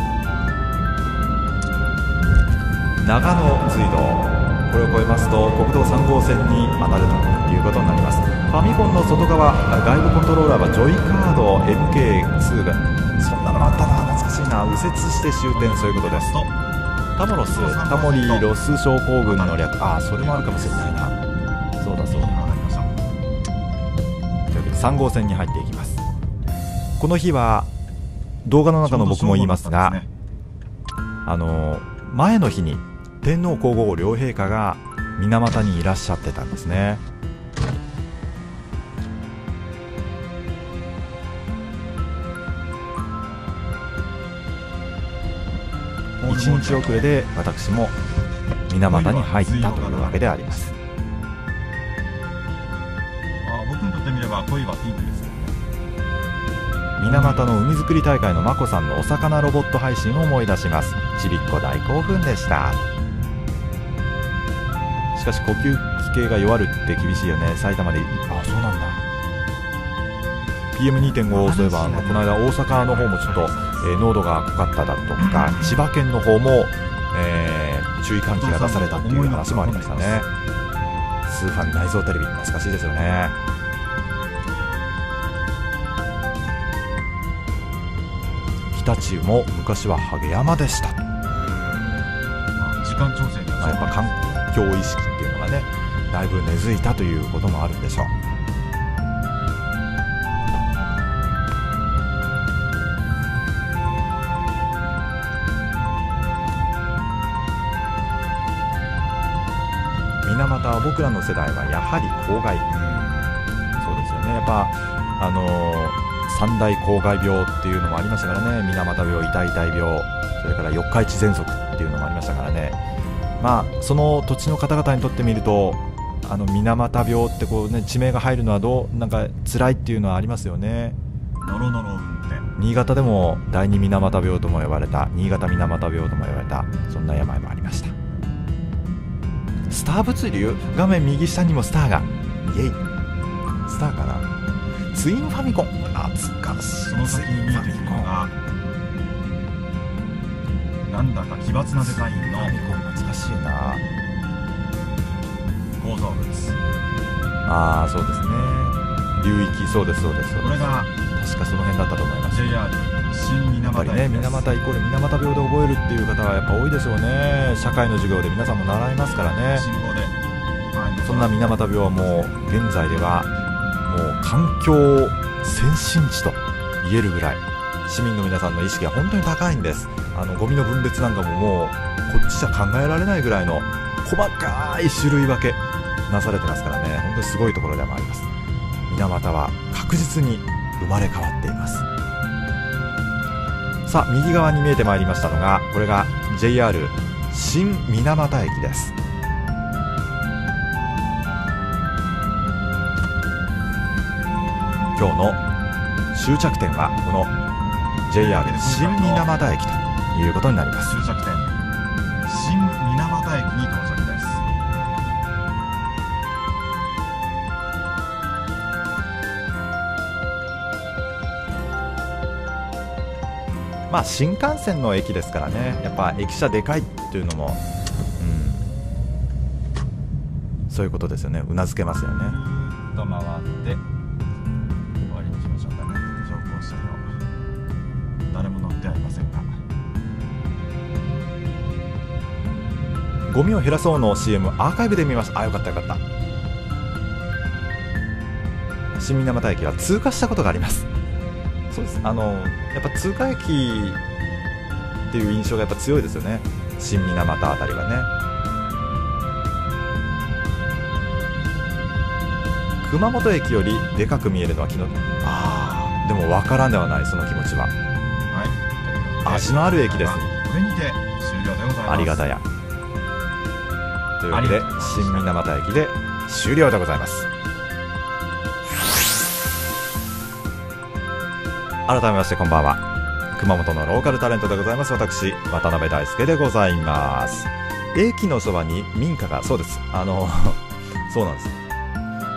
長野隧道、これを越えますと国道3号線に当たるということになります。ファミコンの外側、外部コントローラーはジョイカード MK2 が、そんなのもあったな、懐かしいな。右折して終点、そういうことです。タモロス、タモリロス症候群の略、ああ、それもあるかもしれないな。そうだそうだ。というわけで3号線に入っていきます。この日は動画の中の僕も言いますが、前の日に天皇皇后両陛下が水俣にいらっしゃってたんですね。1日遅れで私も水俣に入ったというわけであります。 僕にとってみれば恋はピンクです。 水俣の海づくり大会のまこさんのお魚ロボット配信を思い出します。ちびっこ大興奮でした。しかし呼吸器系が弱るって厳しいよね。埼玉で、あ、そうなんだ。 PM2.5 そういえばこの間大阪の方もちょっと、濃度が濃かっただとか、千葉県の方も、注意喚起が出されたっていう話もありましたね。スーファミ内蔵テレビ、懐かしいですよね。日立も昔はハゲ山でしたと。 時間調整で、 やっぱ環境意識っていうのがね、だいぶ根付いたということもあるんでしょう。水俣は僕らの世代はやはり公害、そうですよね。やっぱ三大公害病っていうのもありましたからね。水俣病、痛い痛い病、それから四日市喘息っていうのもありましたからね。まあその土地の方々にとってみると、水俣病ってこうね、地名が入るのはなんか辛いっていうのはありますよね。 ノロノロ運転。 新潟でも第二水俣病とも呼ばれた、新潟水俣病とも呼ばれた、そんな病もありました。スター物流、画面右下にもスターが、イエイ、スターかな。ツインファミコン、懐かしい。 その先に見えてくるのがなんだか奇抜なデザインのファミコン、懐かしいな。 構造物。 ああ、そうですね。 流域、そうですそうです。 これが確かその辺だったと思います。 JR 新水俣駅です。 やっぱりね、水俣イコール水俣病で覚えるっていう方はやっぱ多いでしょうね。社会の授業で皆さんも習いますからね。 信号で、 そんな水俣病はもう現在ではもう環境先進地と言えるぐらい市民の皆さんの意識が本当に高いんです。ゴミの分別なんかももうこっちじゃ考えられないぐらいの細かい種類分けなされてますからね、本当にすごいところでもあります。水俣は確実に生まれ変わっています。さあ、右側に見えてまいりましたのが、これが JR 新水俣駅です。今日の終着点はこの JR 新水俣駅ということになります。 終着点新水俣駅に到着です。 まあ新幹線の駅ですからね、やっぱ駅舎でかいっていうのも、そういうことですよね。うなずけますよね。 と回って終わりにしましょうかね。乗降車両誰も乗ってはいませんが、 ゴミを減らそうの CM アーカイブで見ました。あ、よかったよかった。新水俣駅は通過したことがあります。そうです。やっぱ通過駅っていう印象がやっぱ強いですよね。新水俣あたりはね。熊本駅よりでかく見えるのは昨日、でも分からんではない、その気持ちは。はい、足のある駅です。 これにて終了でございます。 ありがたや。というわけで新水俣駅で終了でございます。改めましてこんばんは。熊本のローカルタレントでございます。私渡辺大輔でございます。駅のそばに民家が、そうです、そうなんです、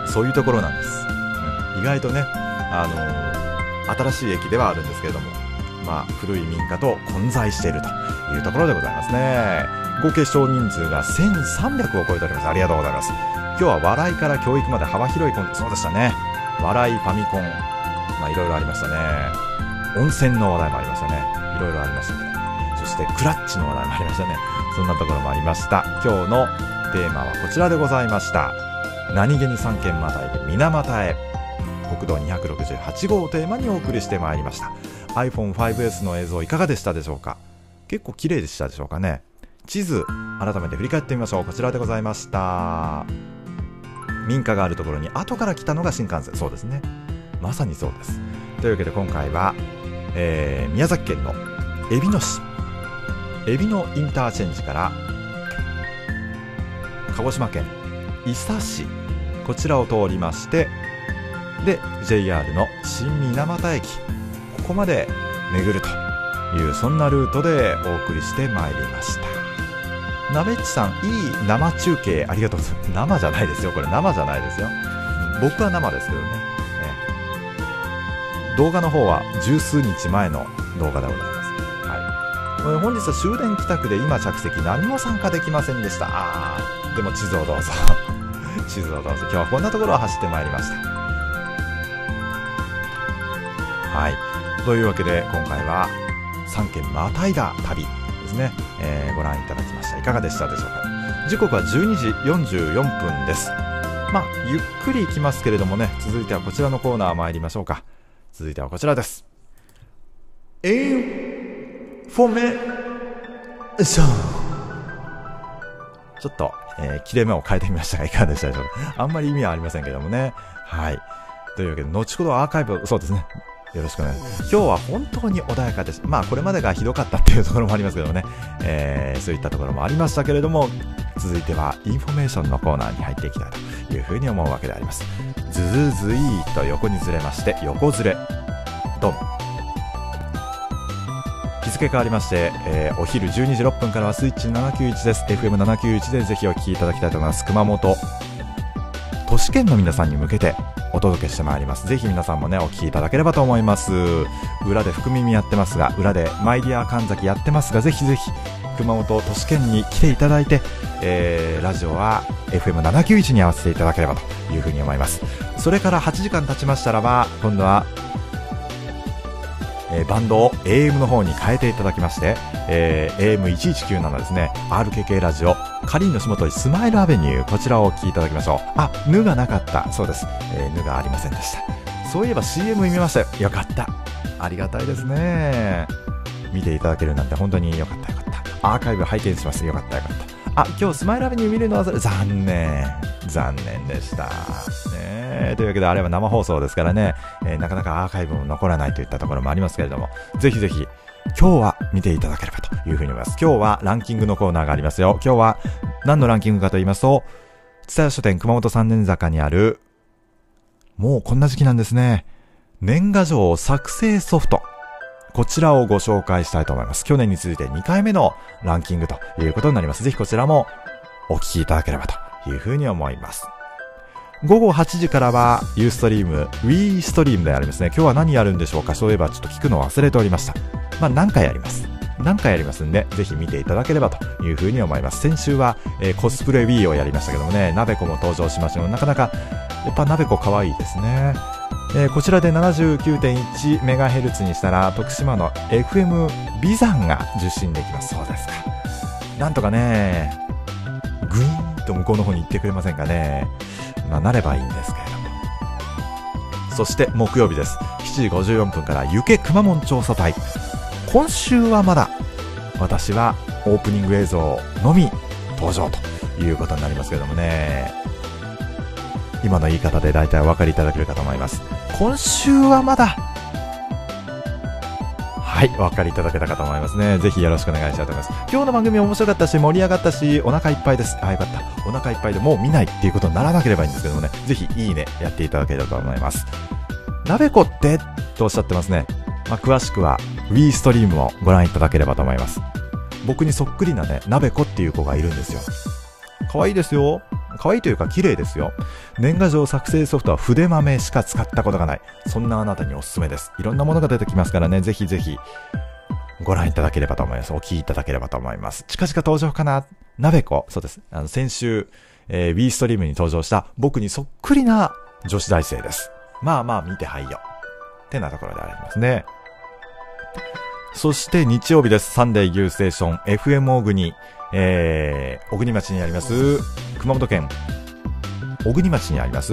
そういうところなんです、意外とね、新しい駅ではあるんですけれども、まあ、古い民家と混在しているというところでございますね。合計少人数が1300を超えております。ありがとうございます。今日は笑いから教育まで幅広いコンテンツ、そうでしたね。笑い、ファミコン、まあいろいろありましたね。温泉の話題もありましたね。いろいろありましたね。そしてクラッチの話題もありましたね。そんなところもありました。今日のテーマはこちらでございました。何気に3県またいで水俣へ、国道268号をテーマにお送りしてまいりました。 iPhone5S の映像いかがでしたでしょうか。結構綺麗でしたでしょうかね。地図改めて振り返ってみましょう。こちらでございました。民家があるところに後から来たのが新幹線。そうですね、まさにそうです。というわけで今回は、宮崎県のえびの市、えびのインターチェンジから鹿児島県伊佐市、こちらを通りまして、で JR の新水俣駅、ここまで巡るという、そんなルートでお送りしてまいりました。なべっちさん、いい生中継ありがとうございます。生じゃないですよ、これ生じゃないですよ。僕は生ですけどね。動画の方は十数日前の動画でございます。はい、本日は終電帰宅で今着席、何も参加できませんでした。でも地図をどうぞ地図をどうぞ。今日はこんなところを走ってまいりました。はい、というわけで今回は3県またいだ旅ですね、ご覧いただきました。いかがでしたでしょうか。時刻は12時44分です。まあゆっくり行きますけれどもね、続いてはこちらのコーナー参りましょうか。続いてはこちらです。インフォメーション。ちょっと、切れ目を変えてみましたがいかがでしたでしょうか。あんまり意味はありませんけどもね。はい。というわけで後ほどアーカイブ、そうですね、よろしくお願いします。今日は本当に穏やかです。まあこれまでがひどかったっていうところもありますけどね、そういったところもありましたけれども、続いてはインフォメーションのコーナーに入っていきたいというふうに思うわけであります。ズズズイーと横にずれまして、横ずれドン。日付変わりまして、お昼12時6分からはスイッチ791です。 FM791 でぜひお聞きいただきたいと思います。熊本都市圏の皆さんに向けてお届けしてまいります。ぜひ皆さんもねお聞きいただければと思います。裏で福耳やってますが、裏でマイディア神崎やってますが、ぜひぜひ熊本都市圏に来ていただいて、 ラジオは FM791 に合わせていただければというふうに思います。それから8時間経ちましたらば、今度はバンドを AM の方に変えていただきまして、AM1197 ですね、 RKK ラジオカリンの下鳥スマイルアベニュー、こちらをお聴きいただきましょう。ぬがなかった、そうです、ぬがありませんでした。そういえば CM 見ましたよ。よかった、ありがたいですね。見ていただけるなんて本当によかったよかった。アーカイブ拝見します。よかったよかった。今日スマイルアベニュー見るのは残念でしたね。というわけであれは生放送ですからね、なかなかアーカイブも残らないといったところもありますけれども、ぜひぜひ今日は見ていただければというふうに思います。今日はランキングのコーナーがありますよ。今日は何のランキングかと言いますと、蔦屋書店熊本三年坂にある、もうこんな時期なんですね、年賀状作成ソフト、こちらをご紹介したいと思います。去年に続いて2回目のランキングということになります。ぜひこちらもお聞きいただければというふうに思います。午後8時からはユーストリーム Wii ストリームでありますね。今日は何やるんでしょうか。そういえばちょっと聞くの忘れておりました。何回やりますんで、ぜひ見ていただければというふうに思います。先週は、コスプレ Wii をやりましたけどもね、なべこも登場しましたが、なかなかやっぱなべこ可愛いですね。こちらで 79.1MHz にしたら徳島の FM 美山が受信できます。そうですか。なんとかね、グイーンと向こうの方に行ってくれませんかね。なればいいんですけれども。そして木曜日です。7時54分からゆけくまモン調査隊。今週はまだ私はオープニング映像のみ登場ということになりますけれどもね、今の言い方で大体お分かりいただけるかと思います。今週はまだ、はい、お分かりいただけたかと思いますね。ぜひよろしくお願いしたいと思います。今日の番組面白かったし盛り上がったし、お腹いっぱいです。よかった。お腹いっぱいでもう見ないっていうことにならなければいいんですけどもね、ぜひいいねやっていただければと思います。なべこってとおっしゃってますね。詳しくは Wii ストリームをご覧いただければと思います。僕にそっくりなね、なべこっていう子がいるんですよ。可愛いですよ。可愛いというか綺麗ですよ。年賀状作成ソフトは筆豆しか使ったことがない。そんなあなたにおすすめです。いろんなものが出てきますからね、ぜひぜひご覧いただければと思います。お聞きいただければと思います。近々登場かな。なべこ、そうです。先週、Wii ストリームに登場した僕にそっくりな女子大生です。見てはいよってなところでありますね。そして日曜日です。サンデーユーステーション FM 小国、小国町にあります熊本県小国町にあります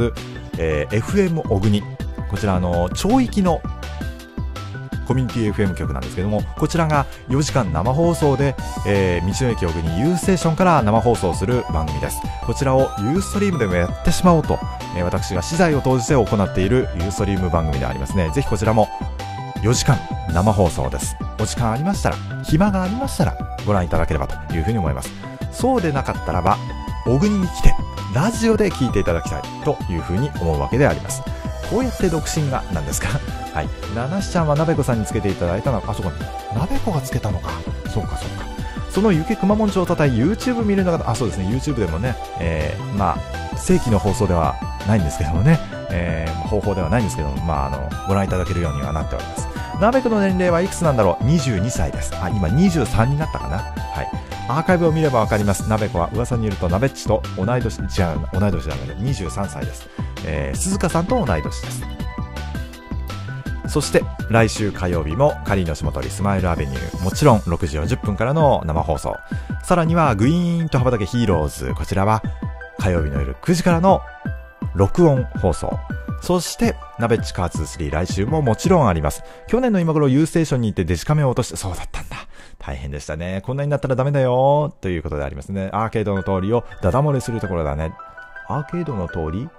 、FM 小国、こちら町域のコミュニティ FM 局なんですけども、こちらが4時間生放送で、道の駅小国ユーステーションから生放送する番組です。こちらをユーストリームでもやってしまおうと、私が資材を投じて行っているユーストリーム番組でありますね。ぜひこちらも4時間生放送です。お時間ありましたら、暇がありましたらご覧いただければというふうに思います。そうでなかったらば小国に来てラジオで聞いていただきたいというふうに思うわけであります。こうやって独身がなんですかはい。ナナシちゃんはなべこさんにつけていただいたのは、そうか、なべこがつけたのか。そうか。そのゆけくまモン調査隊 YouTube 見るのが、そうですね、YouTube でもね、正規の放送ではないんですけどもね、方法ではないんですけども、ご覧いただけるようにはなっております。なべこの年齢はいくつなんだろう。22歳です。今23になったかな。はい。アーカイブを見ればわかります。なべこは噂によるとなべっちと同い年、同い年じゃない、23歳です。鈴鹿さんと同い年です。そして来週火曜日もカリーの下取りスマイルアベニュー、もちろん6時40分からの生放送、さらにはグイーンと羽ばたけヒーローズ、こちらは火曜日の夜9時からの録音放送。そしてナベッチカー23来週ももちろんあります。去年の今頃ユーステーションに行ってデジカメを落として、そうだったんだ、大変でしたね。こんなになったらダメだよということでありますね。アーケードの通りをダダ漏れするところだね。アーケードの通り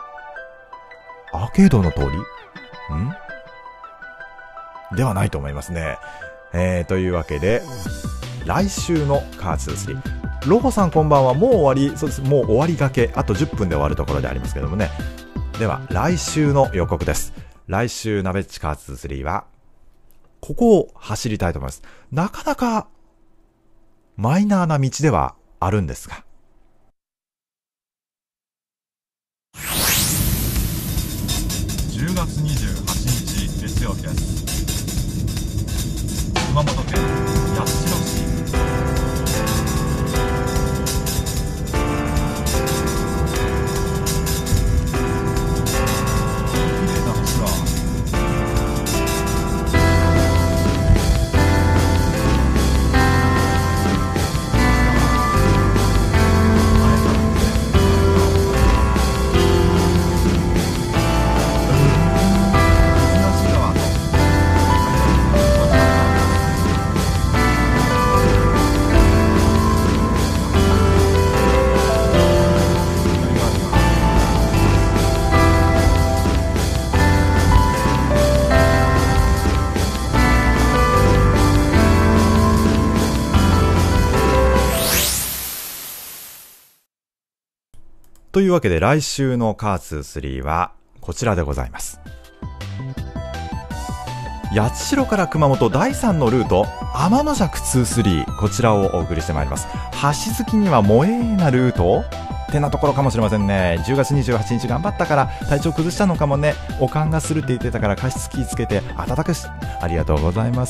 ではないと思いますね。というわけで来週のカー23、ロホさんこんばんは。もう終わり、そうです、もう終わりがけ、あと10分で終わるところでありますけどもね。では来週の予告です。来週ナベッチカー23はここを走りたいと思います。なかなかマイナーな道ではあるんですが、 10月28日月曜日です。熊本県八代市というわけで来週のカーツー3はこちらでございます。八代から熊本第3のルート天の尺23、こちらをお送りしてまいります。橋好きには萌えなルートってなところかもしれませんね。10月28日頑張ったから体調崩したのかもね。おかんがするって言ってたから加湿器つけて暖かくし、ありがとうございます。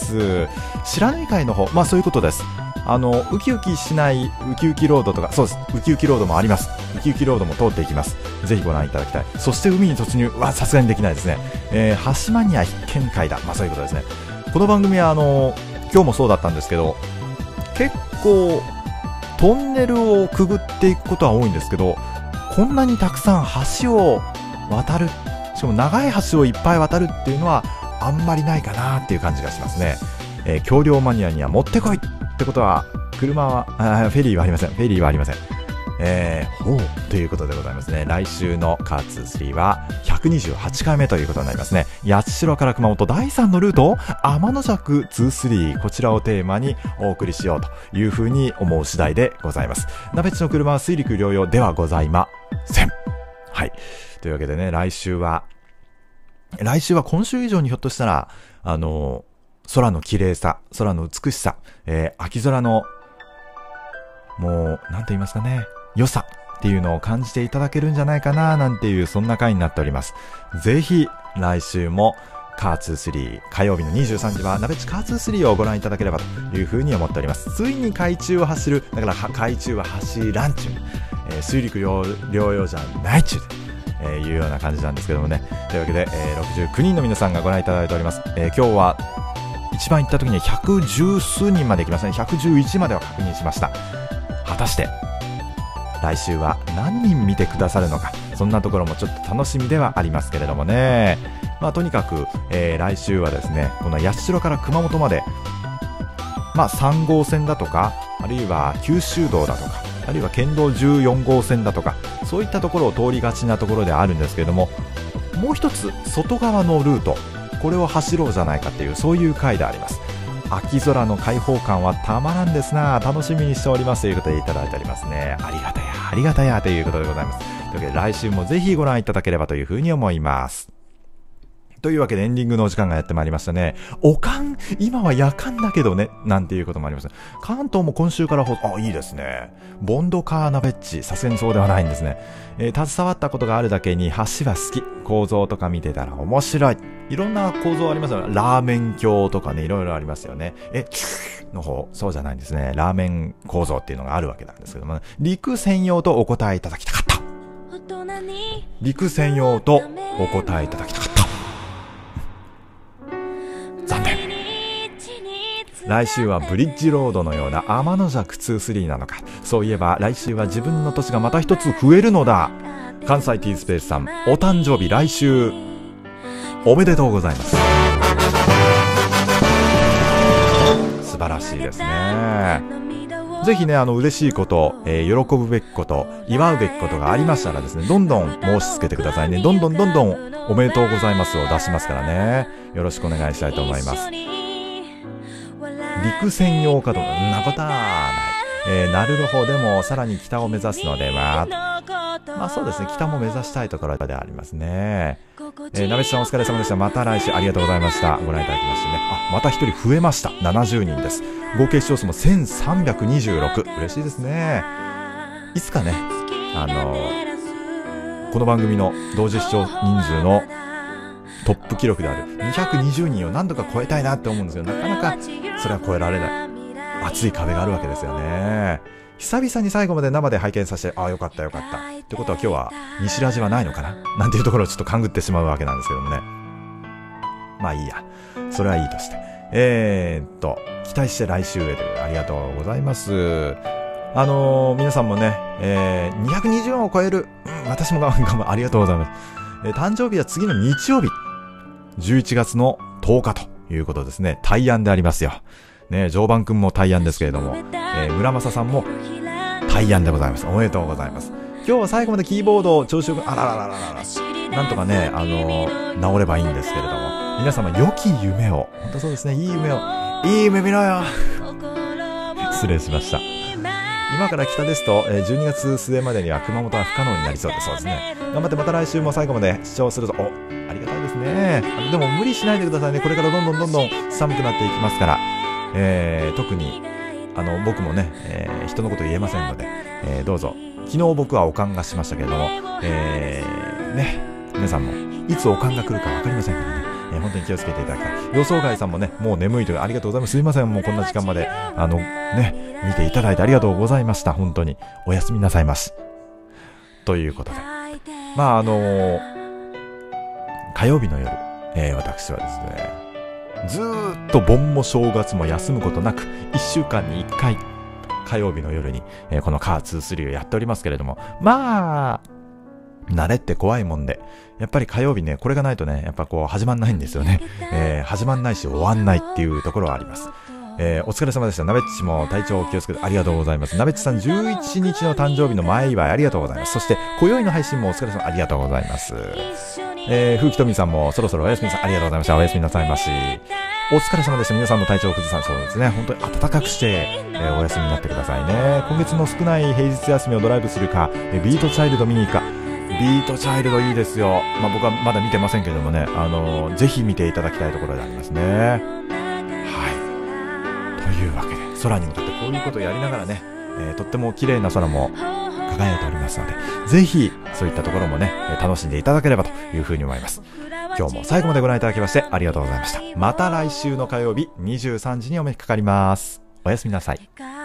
白縫海の方、まあそういうことです。ウキウキしないウキウキロードとか、そうです、ウキウキロードもあります。ウキウキロードも通っていきます。ぜひご覧いただきたい。そして海に突入はさすがにできないですね。橋マニア必見会だ、まあそういうことですね。この番組は今日もそうだったんですけど、結構トンネルをくぐっていくことは多いんですけど、こんなにたくさん橋を渡る、しかも長い橋をいっぱい渡るっていうのはあんまりないかなっていう感じがしますね。橋梁マニアにはもってこいってことは、車はフェリーはありません。フェリーはありません。ほうということでございますね。来週のカーツー3は128回目ということになりますね。八代から熊本第3のルート天の尺23、こちらをテーマにお送りしようというふうに思う次第でございます。なべっちの車は水陸両用ではございません。はい。というわけでね、来週は今週以上にひょっとしたら空の綺麗さ、空の美しさ、秋空のもうなんて言いますかね、良さっていうのを感じていただけるんじゃないかななんていう、そんな回になっております。ぜひ来週もカーツー3、火曜日の23時はなべっちカーツー3をご覧いただければというふうに思っております。ついに海中を走る、だから海中は走らんちゅう、水陸両用じゃないちゅう、いうような感じなんですけどもね。というわけで、69人の皆さんがご覧いただいております。今日は一番行った時に110数人まで行きましたね。111までは確認しました。果たして来週は何人見てくださるのか、そんなところもちょっと楽しみではありますけれどもね。まあとにかく、来週はですね、この八代から熊本まで、まあ3号線だとか、あるいは九州道だとか、あるいは県道14号線だとか、そういったところを通りがちなところではあるんですけれども、もう一つ外側のルート、これを走ろうじゃないかっていう、そういう回であります。秋空の開放感はたまらんですな、楽しみにしておりますということでいただいておりますね。ありがたやありがたやということでございます。というわけで来週もぜひご覧いただければというふうに思います。というわけでエンディングのお時間がやってまいりましたね。おかん、今は夜間だけどね、なんていうこともあります。関東も今週からいいですね。ボンドカーナベッジ、さすがにそうではないんですね。携わったことがあるだけに橋は好き。構造とか見てたら面白い。いろんな構造ありますよね。ラーメン橋とかね、いろいろありますよね。の方、そうじゃないんですね。ラーメン構造っていうのがあるわけなんですけども、ね、陸専用とお答えいただきたかった。陸専用とお答えいただきたかった。残念。来週はブリッジロードのような天の尺23なのか。そういえば来週は自分の年がまた一つ増えるのだ。関西 T スペースさん、お誕生日来週おめでとうございます。素晴らしいですね。ぜひね、嬉しいこと、喜ぶべきこと、祝うべきことがありましたらですね、どんどん申し付けてくださいね。どんどんおめでとうございますを出しますからね。よろしくお願いしたいと思います。陸専用かとか、そんなことはない。なる方でもさらに北を目指すので、まあそうですね、北も目指したいところでありますね。なべしさんお疲れ様でした。また来週ありがとうございました。ご覧いただきましてね。また一人増えました。70人です。合計視聴数も1326。嬉しいですね。いつかね、この番組の同時視聴人数のトップ記録である220人を何度か超えたいなって思うんですけど、なかなかそれは超えられない。熱い壁があるわけですよね。久々に最後まで生で拝見させて、よかったよかったってことは今日は西ラジはないのかななんていうところをちょっと勘ぐってしまうわけなんですけどもね。まあいいや、それはいいとして、期待して来週へという、ありがとうございます。皆さんもね、220を超える、私も頑張ありがとうございます。誕生日は次の日曜日11月の10日ということですね。大安でありますよね。常磐くんも大安ですけれども、村正さんも大安でございます。おめでとうございます。今日は最後までキーボード調子よく、なんとかね、治ればいいんですけれども、皆様良き夢を、本当そうですね、いい夢見ろよ。失礼しました。 今から北ですと、12月末までには熊本は不可能になりそうです。そうですね。頑張ってまた来週も最後まで視聴すると、ありがたいですね。でも無理しないでくださいね。これからどんどん寒くなっていきますから、特に僕もね、人のこと言えませんので、どうぞ。昨日僕はおかんがしましたけれども、ね、皆さんもいつおかんが来るか分かりませんからね、本当に気をつけていただきたい。予想外さんもね、もう眠いというありがとうございます。すいません、もうこんな時間までね、見ていただいてありがとうございました。本当におやすみなさいまし。ということで、火曜日の夜、私はですね、ずーっと盆も正月も休むことなく1週間に1回火曜日の夜に、このカー2-3をやっておりますけれども、まあ慣れって怖いもんで、やっぱり火曜日ね、これがないとね、やっぱこう始まんないんですよね。始まんないし終わんないっていうところはあります。お疲れ様でした。なべっちも体調を気をつけてありがとうございます。なべっちさん11日の誕生日の前祝いありがとうございます。そして今宵の配信もお疲れ様ありがとうございます。風紀とみさんもそろそろおやすみなさい。ありがとうございました。おやすみなさいまし。お疲れ様でした。皆さんも体調を崩さないそうですね。本当に暖かくして、お休みになってくださいね。今月の少ない平日休みをドライブするか、ビートチャイルド見に行くか。ビートチャイルドいいですよ。僕はまだ見てませんけどもね、ぜひ見ていただきたいところでありますね。はい。というわけで、空に向かってこういうことをやりながらね、とっても綺麗な空も輝いておりますので、ぜひそういったところもね、楽しんでいただければというふうに思います。今日も最後までご覧いただきましてありがとうございました。また来週の火曜日23時にお目にかかります。おやすみなさい。